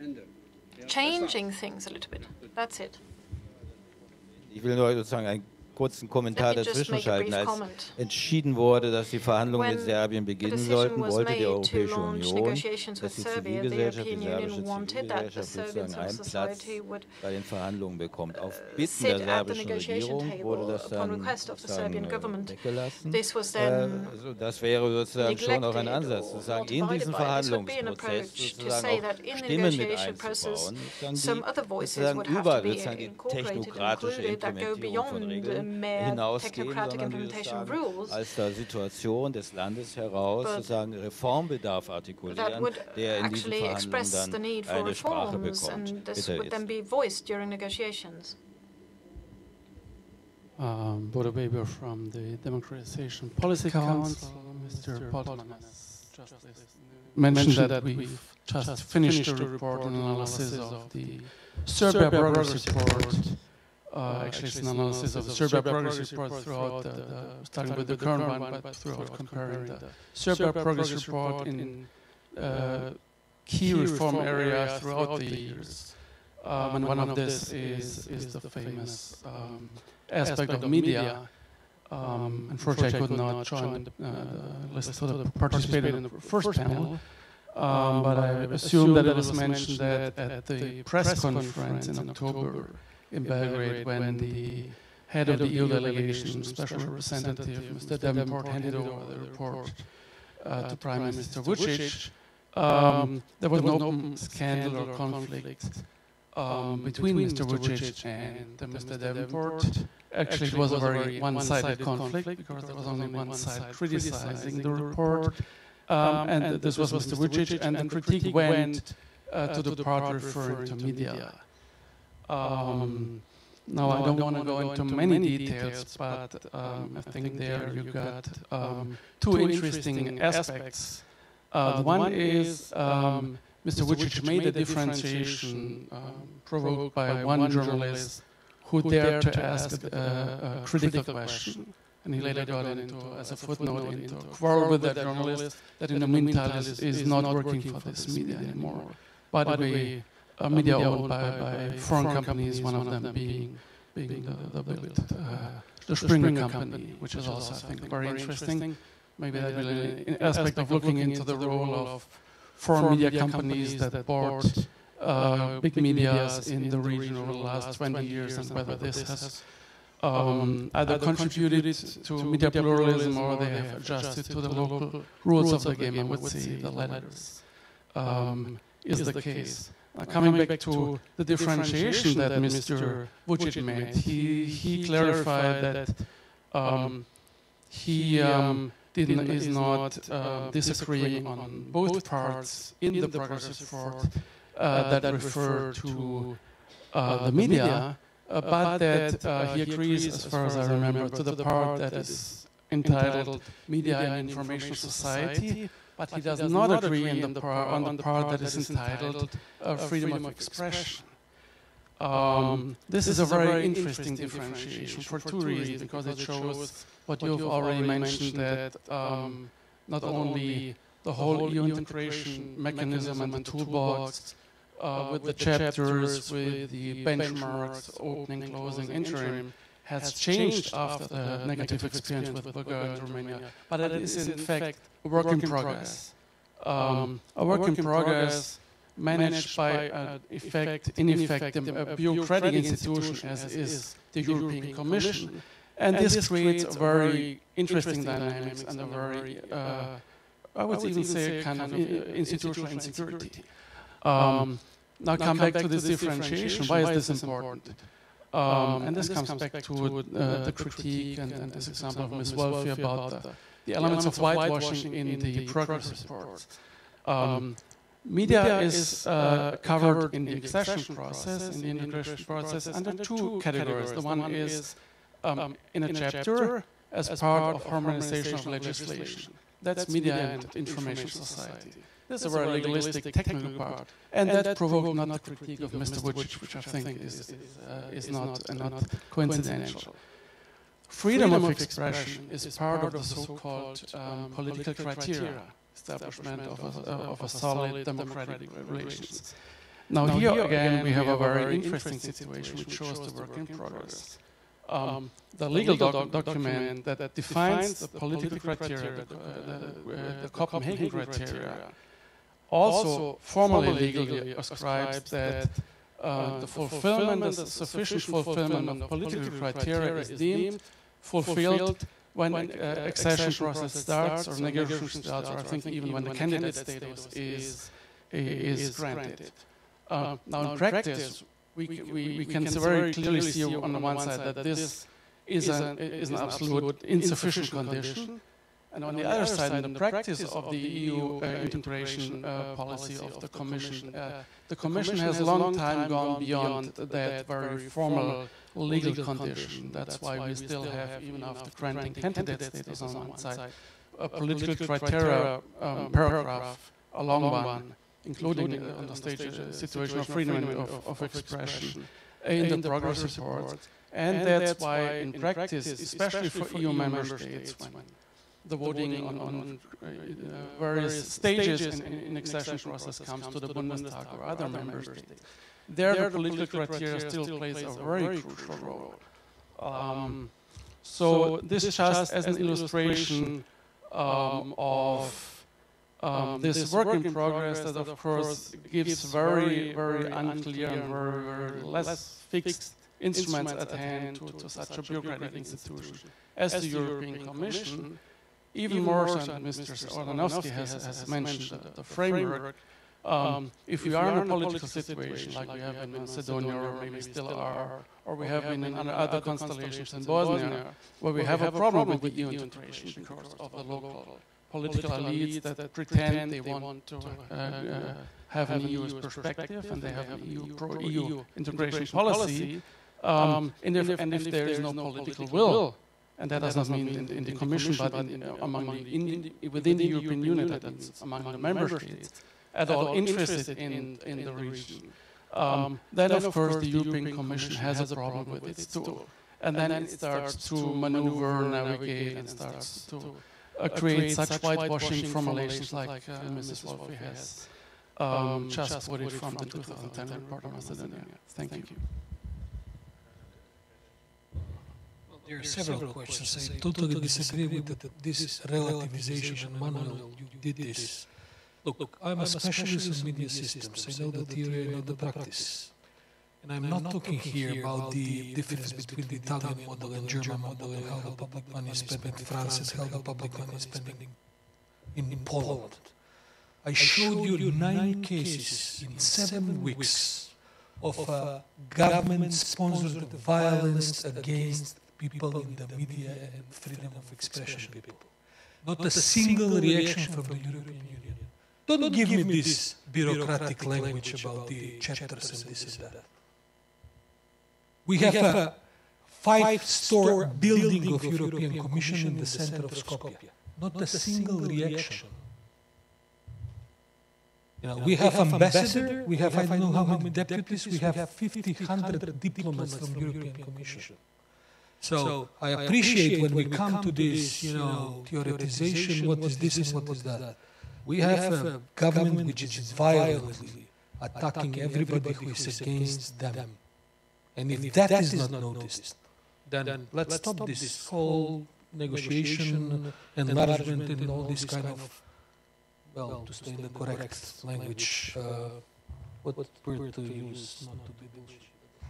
changing things a little bit. That's it. Ich will nur sozusagen einen kurzen Kommentar dazwischen schalten. Als entschieden wurde, dass die Verhandlungen mit Serbien beginnen sollten, wollte die Europäische Union, dass die Zivilgesellschaft, die serbische Zivilgesellschaft sozusagen einen Platz bei den Verhandlungen bekommt. Auf Bitten der serbischen Regierung wurde das dann sozusagen weggelassen. Also das wäre sozusagen schon auch ein Ansatz, zu sagen, in diesen Verhandlungsprozess sozusagen auch Stimmen mit einzubauen, sozusagen überall sozusagen die technokratische Implementierung von Regeln hinausgehen, sondern die sozusagen aus der Situation des Landes heraus sozusagen Reformbedarf artikulieren, der in diesen Verhandlungen dann eine Sprache bekommt. Bitte jetzt. Um, Bodo Weber from the Democratization Policy Council. Mister Polman has just mentioned that we've just finished the report and analysis of the Serbia Progress Report. Uh, actually, it's an analysis of the Serbia Progress Report throughout, the, the, starting with the current one, but throughout comparing the Serbia Progress Report in uh, key reform areas throughout the years. Um, and one of this is, is the famous um, aspect of media. Um, unfortunately, I could not join the uh, list to participate in the first panel, um, but I assume that it was mentioned that at the press conference in October in Belgrade, when the head of the E U delegation, Special Representative Mister Davenport, handed over the report uh, to Prime Minister Vučić, um, there was an open scandal or conflict Um, between Mister Vučić and uh, Mister Davenport. Actually, it was a very one-sided conflict because there was only one side criticizing the report, um, and this was Mister Vučić, and the critique went uh, to the part referring to media. Um, now, I don't want to go into many details, but um, I think there you got um, two interesting aspects. Uh, the one is um, Mister Vučić made a differentiation um, provoked by one journalist who dared to ask a, a, a critical question, and he later got into, as a footnote, into a quarrel with that journalist that in the meantime is, is not working for this media anymore. By the way, a media owned by, by foreign companies, one of them being, being the, the, the, uh, the Springer company, which is also, I think, very interesting. Maybe that will be an aspect of looking into the role of foreign media companies that bought uh, big medias in the region over the last twenty years, and whether this has um, either contributed to media pluralism or they have adjusted to the local rules of the game. I would say the latter um, is the case. Uh, coming back to the differentiation that Mister Vučić made, he, he clarified that um, he um, Didn't, is not uh, disagreeing on both parts in the Progress Report uh, that refer to uh, the media, uh, but that uh, he agrees, as far as I remember, to the part that is entitled Media and Information Society, but he does not agree in the par on the part that is entitled uh, Freedom of Expression. Um, this is a very interesting differentiation for two reasons, because it shows what you've already mentioned, that um, not only the whole E U integration mechanism and the toolbox uh, with the chapters, with the benchmarks, opening, closing, interim, has changed after the negative experience with Bulgaria and Romania, but it is in fact a work in progress. Um, a work in progress managed by, uh, effect, in effect, a bureaucratic institution as is the European Commission. And this creates a very interesting dynamics and a very, uh, I would even say, a kind of institutional insecurity. Um, now come back to this differentiation. Why is this important? Um, and this comes back to uh, the critique and, and this example of Miz Wolfe about the, the elements of whitewashing in the progress reports. Um, Media is uh, covered in the accession process, in the integration process, under two categories. The one is um, in a chapter as part of harmonization of legislation. That's media and information society. This is a very legalistic, technical part, and that provoked not the critique of Mister Vučić, which I think is, is, uh, is not, uh, not coincidental. Freedom of expression is part of the so-called um, political criteria. Establishment of a, uh, of a solid democratic relations. Now, now here again we have a very interesting situation which shows the work in progress. Um, the legal doc document that, that defines the political criteria, the, uh, the, uh, the Copenhagen criteria, also formally legally ascribes that uh, the fulfillment, the sufficient fulfillment of political criteria is deemed fulfilled when uh, accession process starts or negotiation starts, or I think even when the candidate status is, is granted. Uh, now in practice, we, we, we can very clearly see on the one side that this is an, is an absolute insufficient condition, and on the other side, in the practice of the E U uh, integration uh, policy of the Commission, uh, the Commission has a long time gone beyond that very formal legal condition. That's why we still have, even after granting candidate status on one side, a political criteria um, paragraph, a long one, including uh, on the stage uh, situation of freedom of, of expression in the progress report. And that's why in practice, especially for E U member states, when the voting on, on uh, various stages in, in accession process comes to the Bundestag or other member states, there the political criteria still plays a very crucial role. Um, so this just as an illustration um, of Um, this work in progress that, of course, gives very, very unclear and very, very less fixed instruments at hand to, to such a bureaucratic institution as the European Commission, even more so than Mister Ordanovsky has, has mentioned, the, the framework. Um, if we are in a political situation like we have in Macedonia, or maybe still are, or we have been in other constellations in Bosnia, where we have a problem with the E U integration because of the local political elites that, that pretend they want to uh, uh, have an E U perspective and they have an E U pro-E U integration policy, um, and, if, and if there is no political will, and that does not mean in, in the Commission, but in, in, uh, among the, in, within the European Union, that is among the member states, at all interested in, in the region, um, then of course the European Commission has a problem with its tool. And then it starts to maneuver, navigate, and starts to Uh, create such whitewashing formulations like uh, Missus Wolfe has um, just quoted from the two thousand ten report on Macedonia. Thank you. Well, there are several questions. I totally disagree with the, this relativization, Manuel, you did this. Look, look, I'm a specialist in media systems. I know the theory, I know the practice. And I'm not talking here about the difference between the Italian model and German model and how the public money is spent in France and how the public money is spent in, in Poland. I showed you nine cases in seven weeks of uh, government-sponsored violence against people in the media and freedom of expression people. Not a single reaction from the European Union. Don't give me this bureaucratic language about the chapters and this and that. We have a five-store building of European Commission in the center of Skopje. Not a single reaction. You know, we have ambassador, we have I don't know how many deputies, we have fifty, one hundred diplomats from European Commission. So I appreciate when we come to this, you know, theoretization, what is this and what is that. We have a government which is violently attacking everybody who is against them. And if that is not noticed, then let's stop this whole negotiation, enlargement, and all this kind of, well, to stay in the correct language, uh, what word to use, not to be bullshit.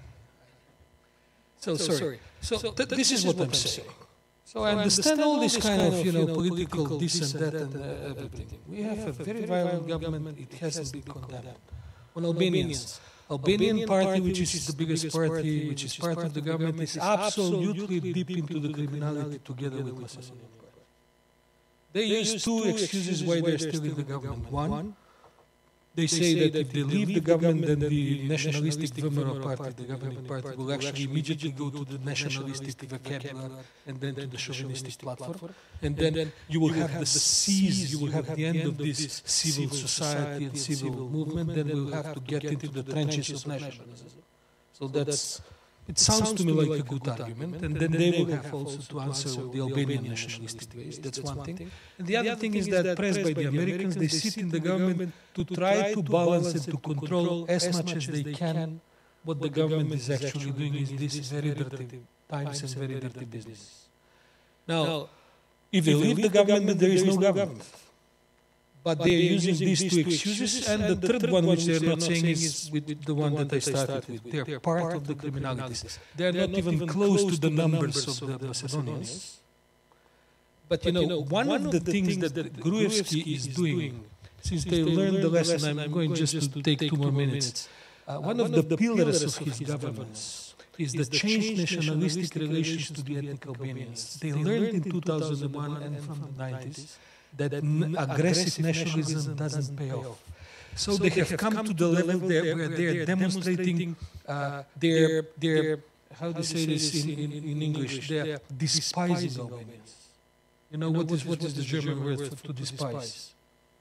So, sorry. So, th this is what I'm saying. So I understand all this kind of, you know, political this and that and uh, everything. We have a very violent government. It hasn't been condemned. On Albanians, Albanian party, which is the biggest party, which is part of the government, is absolutely deep into the criminality together with Macedonian party. They use two excuses why they're still in the government. One, they say that if they leave the government, then the nationalistic Vmro party, the governing party, will actually immediately go to the nationalistic vocabulary and then to the chauvinistic platform. And then you will have the seize, you will have the end of this civil society and civil movement, then we'll have to get into the trenches of nationalism. So that's, it sounds to me like a good argument, and then they will have also to answer with the Albanian nationalistic ways. That's one thing. And the other thing is that, pressed by the Americans, they sit in the government to try to balance and to control as much as they can what the government is actually doing is this very dirty times and very dirty business. Now, if they leave the government, there is no government. But they are using these two excuses, and the third one, which they are not saying, is with the one that I started with. They are part of the criminalities. They are not even close to the numbers of the Macedonians. But you know, one of the things that Gruevski is doing, since they learned the lesson, I'm going just to take two more minutes. Uh, one of the pillars of his governance is the changed nationalistic relations to the ethnic Albanians. They learned in two thousand one and from the nineties that aggressive nationalism doesn't pay off. So they have come to the level there where they are demonstrating uh, their, their, how do you say this in, in, in English, they are despising Albanians. You know, what is, what is the German word for to despise?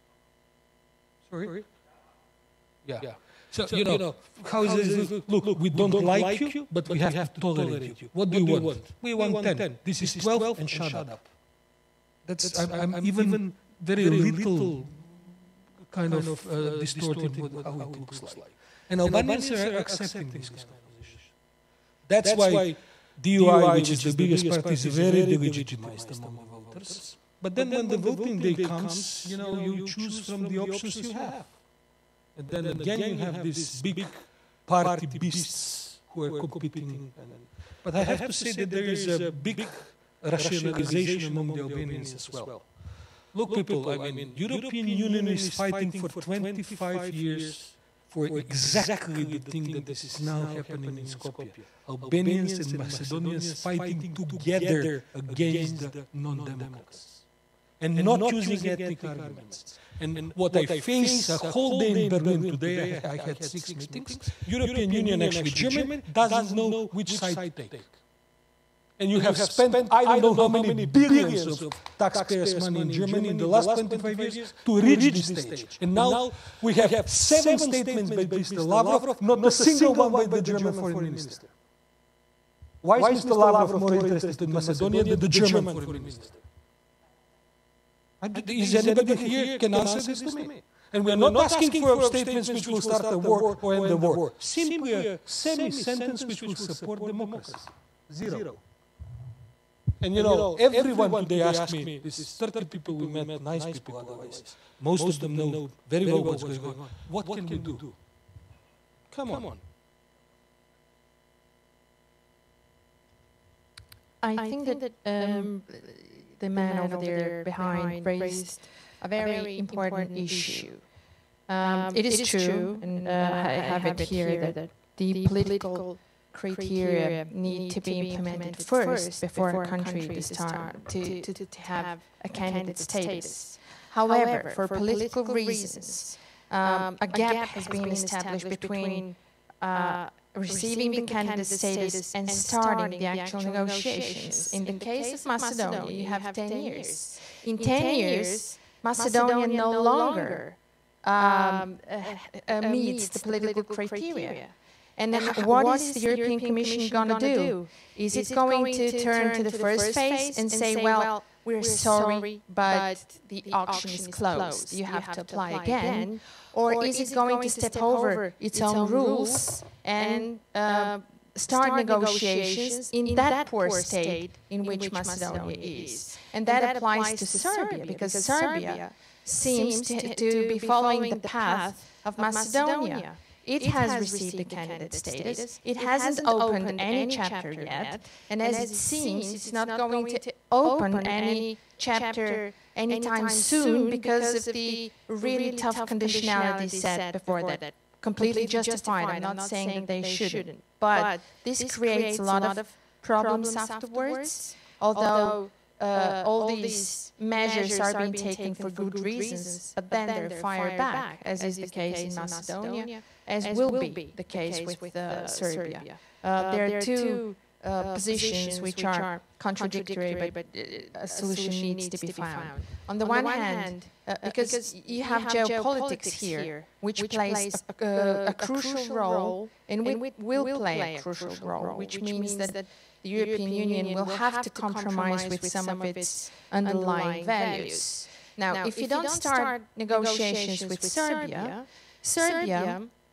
Sorry? Yeah. So, you know, how is this? Look, look, we don't like you, but we have to tolerate you. What do you want? We want ten. This is twelve, and shut up. That's, I'm, I'm, I'm even very little kind of uh, distorting what, how it looks like. And Albanians are accepting this kind of position. That's why D U I, which is the biggest party, is very delegitimized among voters. But then when the voting day comes, you know, you choose from the options you have. And then again you have these big party beasts who are competing. But I have to say that there is a big rationalization among the Albanians as well. Look, people, I mean, European Union is fighting for twenty-five years for exactly the thing that is now happening in Skopje. Albanians and Macedonians fighting together against the non-democrats. And not using ethnic arguments. And what I face a whole day in Berlin today, I had six meetings. European Union, actually Germany, doesn't know which side to take. And you have spent, I don't know how many billions of taxpayers' money in Germany in the last twenty-five years to reach this stage. And now we have seven statements by Mister Lavrov, not a single one by the German foreign minister. Why is Mister Lavrov more interested in Macedonia than the German foreign minister? Is anybody here can answer this to me? And we are not asking for statements which will start a war or end the war. Simply a semi-sentence which will support democracy. Zero. And you know, everyone today asked me, this is thirty people we met, nice people otherwise. Most of them know very well what's going on. What can we do? Come on. I think that um, the man over there behind raised a very important issue. Um, it is true, and uh, I have it here, that the political criteria need to be implemented first before a country to start to, to, to have a candidate status. However, for political reasons, um, a gap has been established between uh, receiving the candidate status and starting the actual negotiations. In the case of Macedonia, you have ten years. In ten years, Macedonia no longer um, uh, uh, meets the political criteria. And then what is the European Commission going to do? Is it going to turn to the first phase and say, well, we're sorry, but the auction is closed, you have to apply again? Or is it going to step over its own rules and uh, start negotiations in that poor state in which Macedonia is? And that applies to Serbia, because Serbia seems to, to be following the path of Macedonia. It has received the candidate status. It hasn't opened any chapter yet. And as it seems, it's not going to open any chapter anytime soon because of the really tough conditionality set before that. Completely justified. I'm not saying that they shouldn't. But this creates a lot of problems afterwards. Although uh, all these measures are being taken for good reasons, but then they're fired back, as is the case in Macedonia, as will be the case with uh, Serbia. Uh, there are two uh, positions which are contradictory, but a solution needs to be found. On the one hand, uh, because you have geopolitics here, which plays a, a, a crucial role, and we will play a crucial role, which means that the European Union will have to compromise with some of its underlying values. Now, if you don't start negotiations with Serbia, Serbia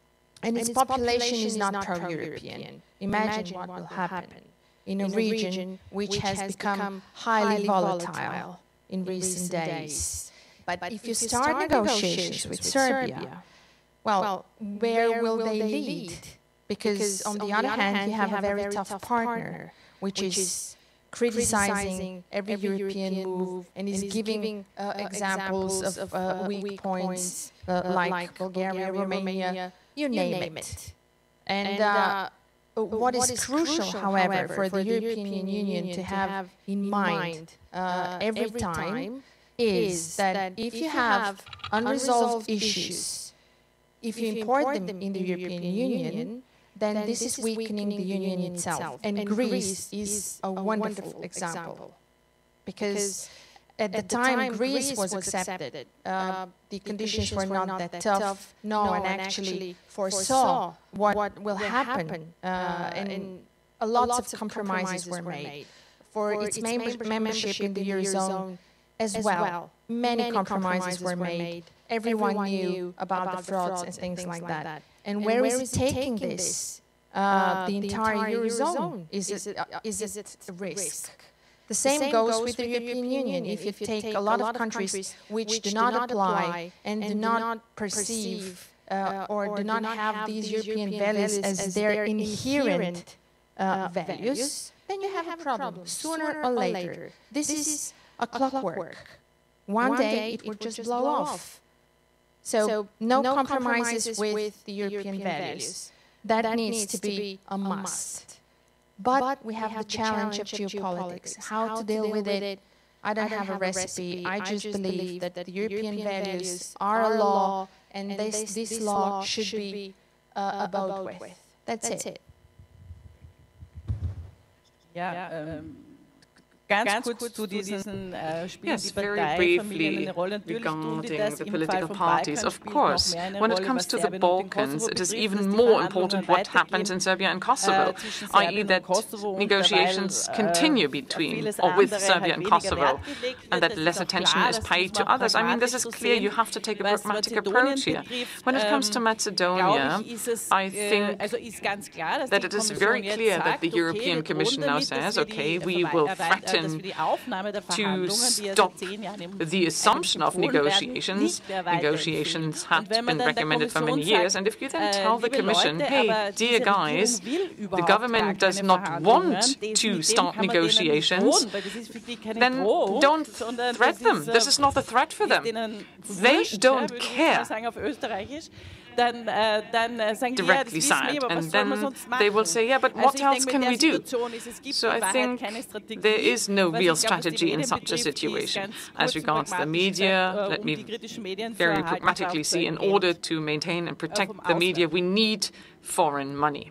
and its population is not pro-European. Imagine what will happen in a region which has become highly volatile in recent days. But if you start negotiations with Serbia, well, where will they lead? Because on the other hand, you have a very tough partner, which is criticizing every European move and is giving uh, examples of uh, weak points uh, like Bulgaria, Romania, you name it. And uh, what is crucial, however, for the European Union to have in mind uh, every time is that if you have unresolved issues, if you import them in the European Union, then this is weakening the Union itself. And Greece is a wonderful example. Because at the time Greece was accepted, uh, the conditions were not that tough. No one actually foresaw what will happen. Uh, and a lot of compromises were made. For its membership in the Eurozone as well, many compromises were made. Everyone knew about the frauds and things like that. And where, where is it taking this? Uh, uh, the entire Eurozone? Is it, uh, is it a risk? The same, the same goes with the European Union. If you take a lot of countries which do not apply and do not perceive uh, or do not have these European values as their inherent uh, values, then you have a problem, sooner or later. This is a clockwork. One day it will just blow off. So, so no, no compromises, compromises with the European, European values. That, that needs to be a must. But, but we have, have the challenge of geopolitics. How, how to deal with it, it I don't, I don't have, have a recipe. I just believe that the European values are a law, and this, this law should be uh, abode with. That's, That's it. it. Yeah. Um, Ganz, Ganz kurz, kurz zu diesen äh, Spielen, yes, very briefly regarding the political parties. Of course, when it comes to the Balkans, it is even more important what happens in Serbia and Kosovo, that is that negotiations continue between or with Serbia and Kosovo, and that less attention is paid to others. I mean, this is clear. You have to take a pragmatic approach here. When it comes to Macedonia, I think that it is very clear that the European Commission now says, okay, we will threaten to stop the assumption of negotiations. Negotiations have been recommended for many years, and if you then tell the Commission, hey, dear guys, the government does not want to start negotiations, then don't threat them. This is not a threat for them. They don't care. Then, uh, then, uh, directly sad, and then they will say, yeah, but what else can we do? So I think there is no real strategy in such a situation. As regards the media, let me very pragmatically see, in order to maintain and protect the media, we need foreign money.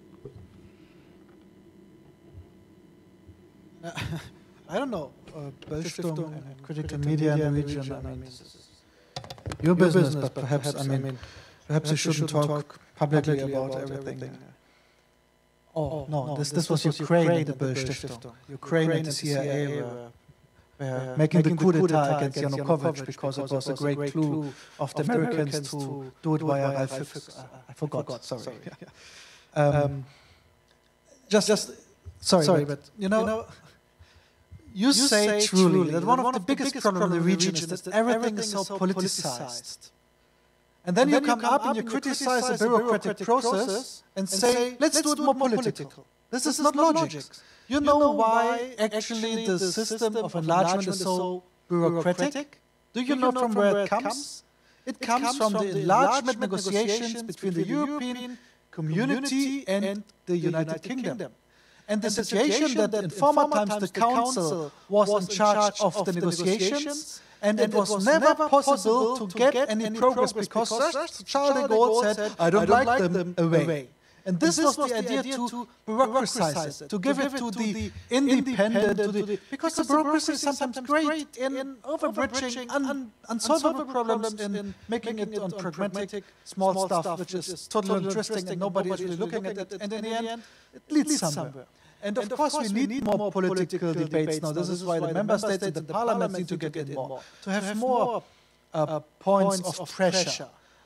Uh, I don't know, uh, Berichtung and critical media in the region, I mean, your business, but perhaps, I mean, Perhaps, Perhaps you shouldn't talk, talk publicly, publicly about, about everything. everything. Oh, no, no this, this, this was Ukraine, Ukraine the Berichtung. Ukraine and the C I A were, were making the coup d'etat against Yanukovych because it was a great clue of the Americans to do it via Ralph Fuchs. I forgot, sorry. um, just, just, sorry, sorry, but you know, you, know, you say truly that one of the biggest problems in the region is that everything is so politicized. And then, and then you come, you come up and you criticize the bureaucratic process and say, let's do it more political. This is not logic. You know why actually the system of enlargement is so bureaucratic? Do you know from where it comes? It comes from the enlargement negotiations between the European Community and the United Kingdom. And the situation that in former times the Council was in charge of the negotiations, and, and it was never possible to get any progress because Charles de Gaulle said, I don't like them away. And this was the idea to bureaucratize it, to give it to the independent, to the, because the bureaucracy is sometimes great in overbridging un, unsolvable problems, in making it on pragmatic, small stuff, which is totally interesting and nobody is really looking at it, and in the end, it leads somewhere. And of, and of course, course we need more political debates now. This is why the member states and the parliaments need to get in more, to have more uh, points of pressure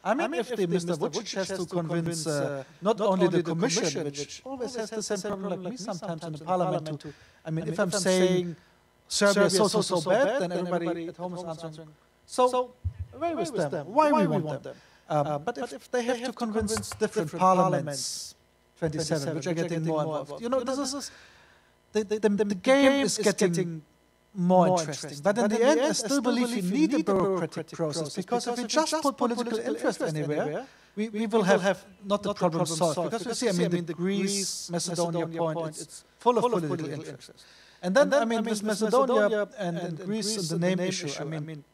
I mean, if, if the Mister Vucic has to convince uh, not, not only the Commission, which always has the same problem like me sometimes in the Parliament, to, I mean, if I'm saying Serbia is so, so, so bad, then everybody at home is answering, so away with them, why we want them. Um, but if they have to convince different parliaments, twenty-seven, which are getting more involved, you know, this is, the, the, the, the game is getting more interesting. But in the end, I still believe we need a bureaucratic process, because if we just put political interest anywhere, we, we will have, have not the problem solved. Because you see, I mean, the Greece, Macedonia point, it's full of political interest. And then, I mean, with Macedonia and Greece and the name issue, I mean,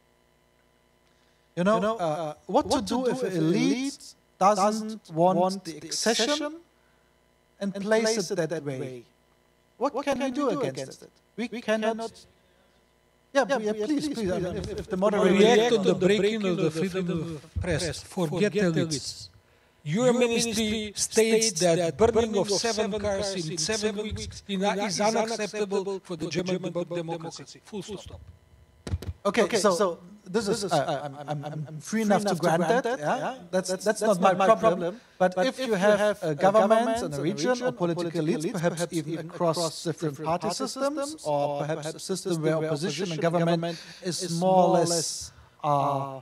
you know, uh, what, what to do if an elite doesn't want the accession and place it that way? What, what can we do against it? We, we cannot... Yeah, yeah, yeah, please, please. I mean, if, if the moderator... React on the breaking of the freedom of press. Forget elites. Your ministry states that burning of seven cars in seven weeks is unacceptable for the German democracy. Full stop. Okay, okay, so, so this is, uh, I'm, I'm, I'm, I'm free enough to grant that, that yeah? yeah? That's, that's, that's not, not my problem, problem. But, but if, if you have, have a government and a region or political elites, perhaps even across different party systems, or perhaps a system where opposition and government is more or less uh,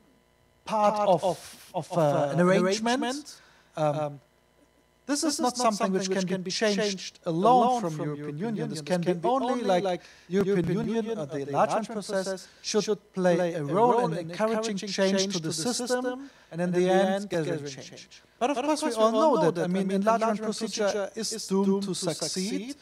part of, of uh, an arrangement, um, this, this is not something which can, can be changed alone from the European Union. This can be only like European Union or the enlargement process should play a role in encouraging change to the system, and in the end get a change. But of course we all know that, I mean, enlargement procedure is doomed to succeed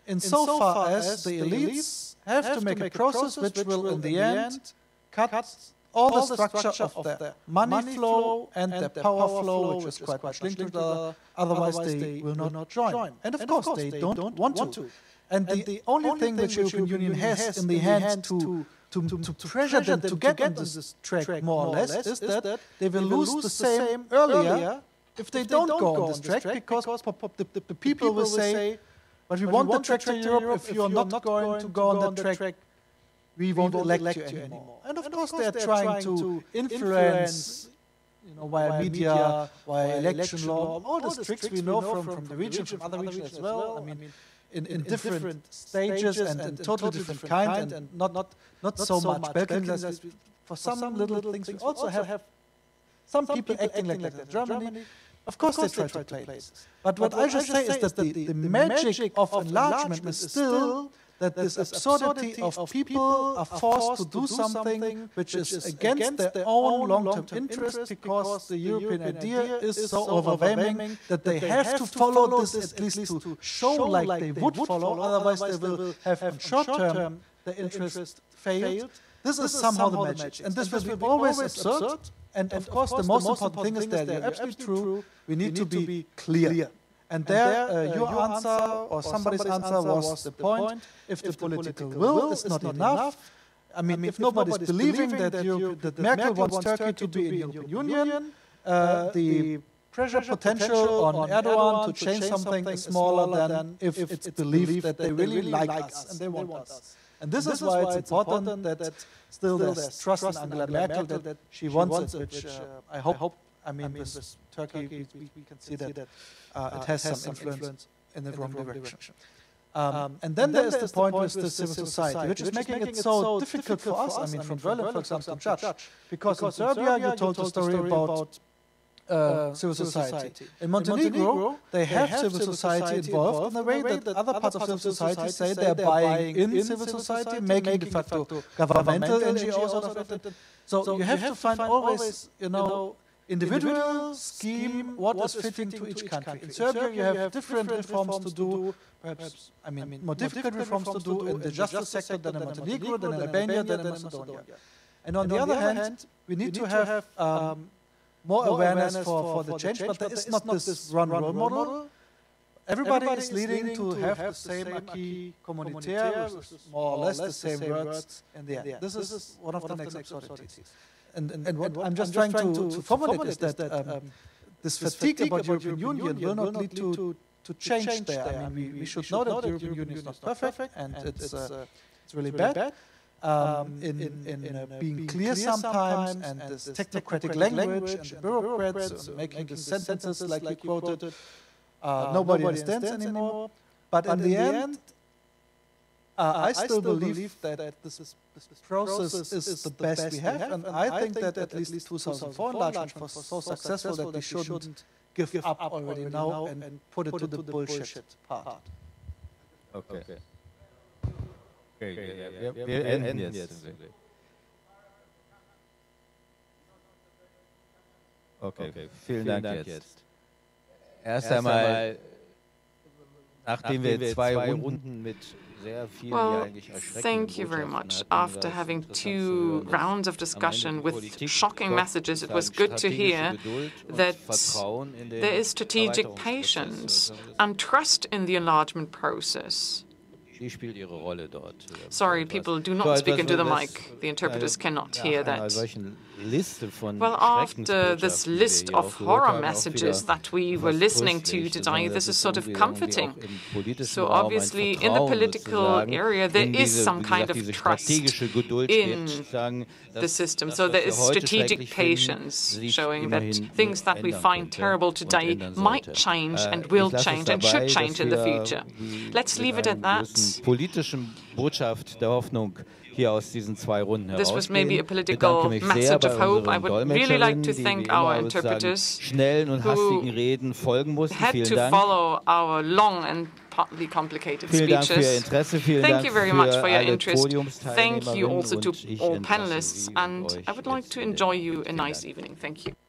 insofar as the elites have to make a process which will in the end cut all the structure of the money flow and the power flow, which is quite much linked to the, otherwise they will not join. And of course they don't want to. And the only thing which the European Union has in the hand to to, to, to pressure them to get on this track more or less is that they will lose the same earlier if they don't go on this track, because the, the, the people will say, but we want the track to Europe, if you're not going to go on that track, we won't elect you anymore. And of, and course, of course they're trying to influence, you know, via media, via election law, all these tricks we know from, from the region, from other regions as well. I mean, in, in different stages and in totally different kind, and not not not so much Balkan. For some little things, we also have some people acting like that. Germany, of course, they try to play this. But what I just say is that the, the magic of enlargement is still that this absurdity of people are forced to do something which is against their own long-term interest, because the European idea is so overwhelming that they have to follow this, at least to show like they would follow, otherwise they will have in short-term the interest failed. This is somehow the magic, and this will be always absurd. And of course the most important thing is that you're absolutely true, we need to be clear. And there, uh, your answer or somebody's answer was the point. If the political will is not enough, I mean, if nobody's believing that, Europe, that Merkel wants Turkey to be in the European Union, uh, the pressure potential on Erdogan to change something is smaller than if it's believed that they really like us and they want us. And this is why it's important that still there's trust in Angela Merkel that she wants it, which I hope, I mean, with Turkey, we can see that Uh, it has some influence in the wrong direction. Um, and then there is the point with the civil society, which is making it so difficult for us, I mean, from Berlin, for example, to judge. Because in Serbia, you told the story about uh, civil society. In Montenegro, they have civil society involved in a way that other parts of civil society say they're buying in civil society, making de facto governmental N G Os out of it. So you have to find always, you know, individual scheme, what is fitting to each country. In Serbia, you have different reforms to do, perhaps, I mean, more difficult reforms to do in the justice sector than in Montenegro, than in Albania, than in Macedonia. And on the other hand, we need to have um, more awareness for, for the change, but there is not this run role model. Everybody is leading to have the same acquis communautaire, more or less the same words in the end. This is one of the next absurdities. And, and, and what I'm just trying to, to formulate is that um, um, this fatigue about the European Union will not lead to, to change there. I mean, we, we should know that the European Union is not perfect, and it's, uh, it's really bad. um, in, in, in uh, being clear sometimes, and this technocratic language, and the bureaucrats making the sentences like you quoted, uh, nobody understands anymore. But in the end, uh, I still believe that this, is, this process is the best we have, and I think that at least two thousand four enlargement was so successful that we shouldn't give up already now and, and put it to the bullshit part. Okay. Okay, ja, wir, wir enden jetzt. Okay, okay. Vielen Dank, Dank jetzt. jetzt. Erst einmal, nachdem wir zwei Runden mit sehr vielen well, thank you very much. After having two rounds of discussion with shocking messages, it was good to hear that there is strategic patience and trust in the enlargement process. Sorry, people do not speak into the mic. The interpreters cannot hear that. Well, after this list of horror messages that we were listening to today, this is sort of comforting. So obviously, in the political area, there is some kind of trust in the system. So there is strategic patience, showing that things that we find terrible today might change and will change and should change in the future. Let's leave it at that. This was maybe a political message of hope. I would really like to thank our interpreters who had to follow our long and partly complicated speeches. Thank you very much for your interest. Thank you also to all panelists, and I would like to enjoy you a nice evening. Thank you.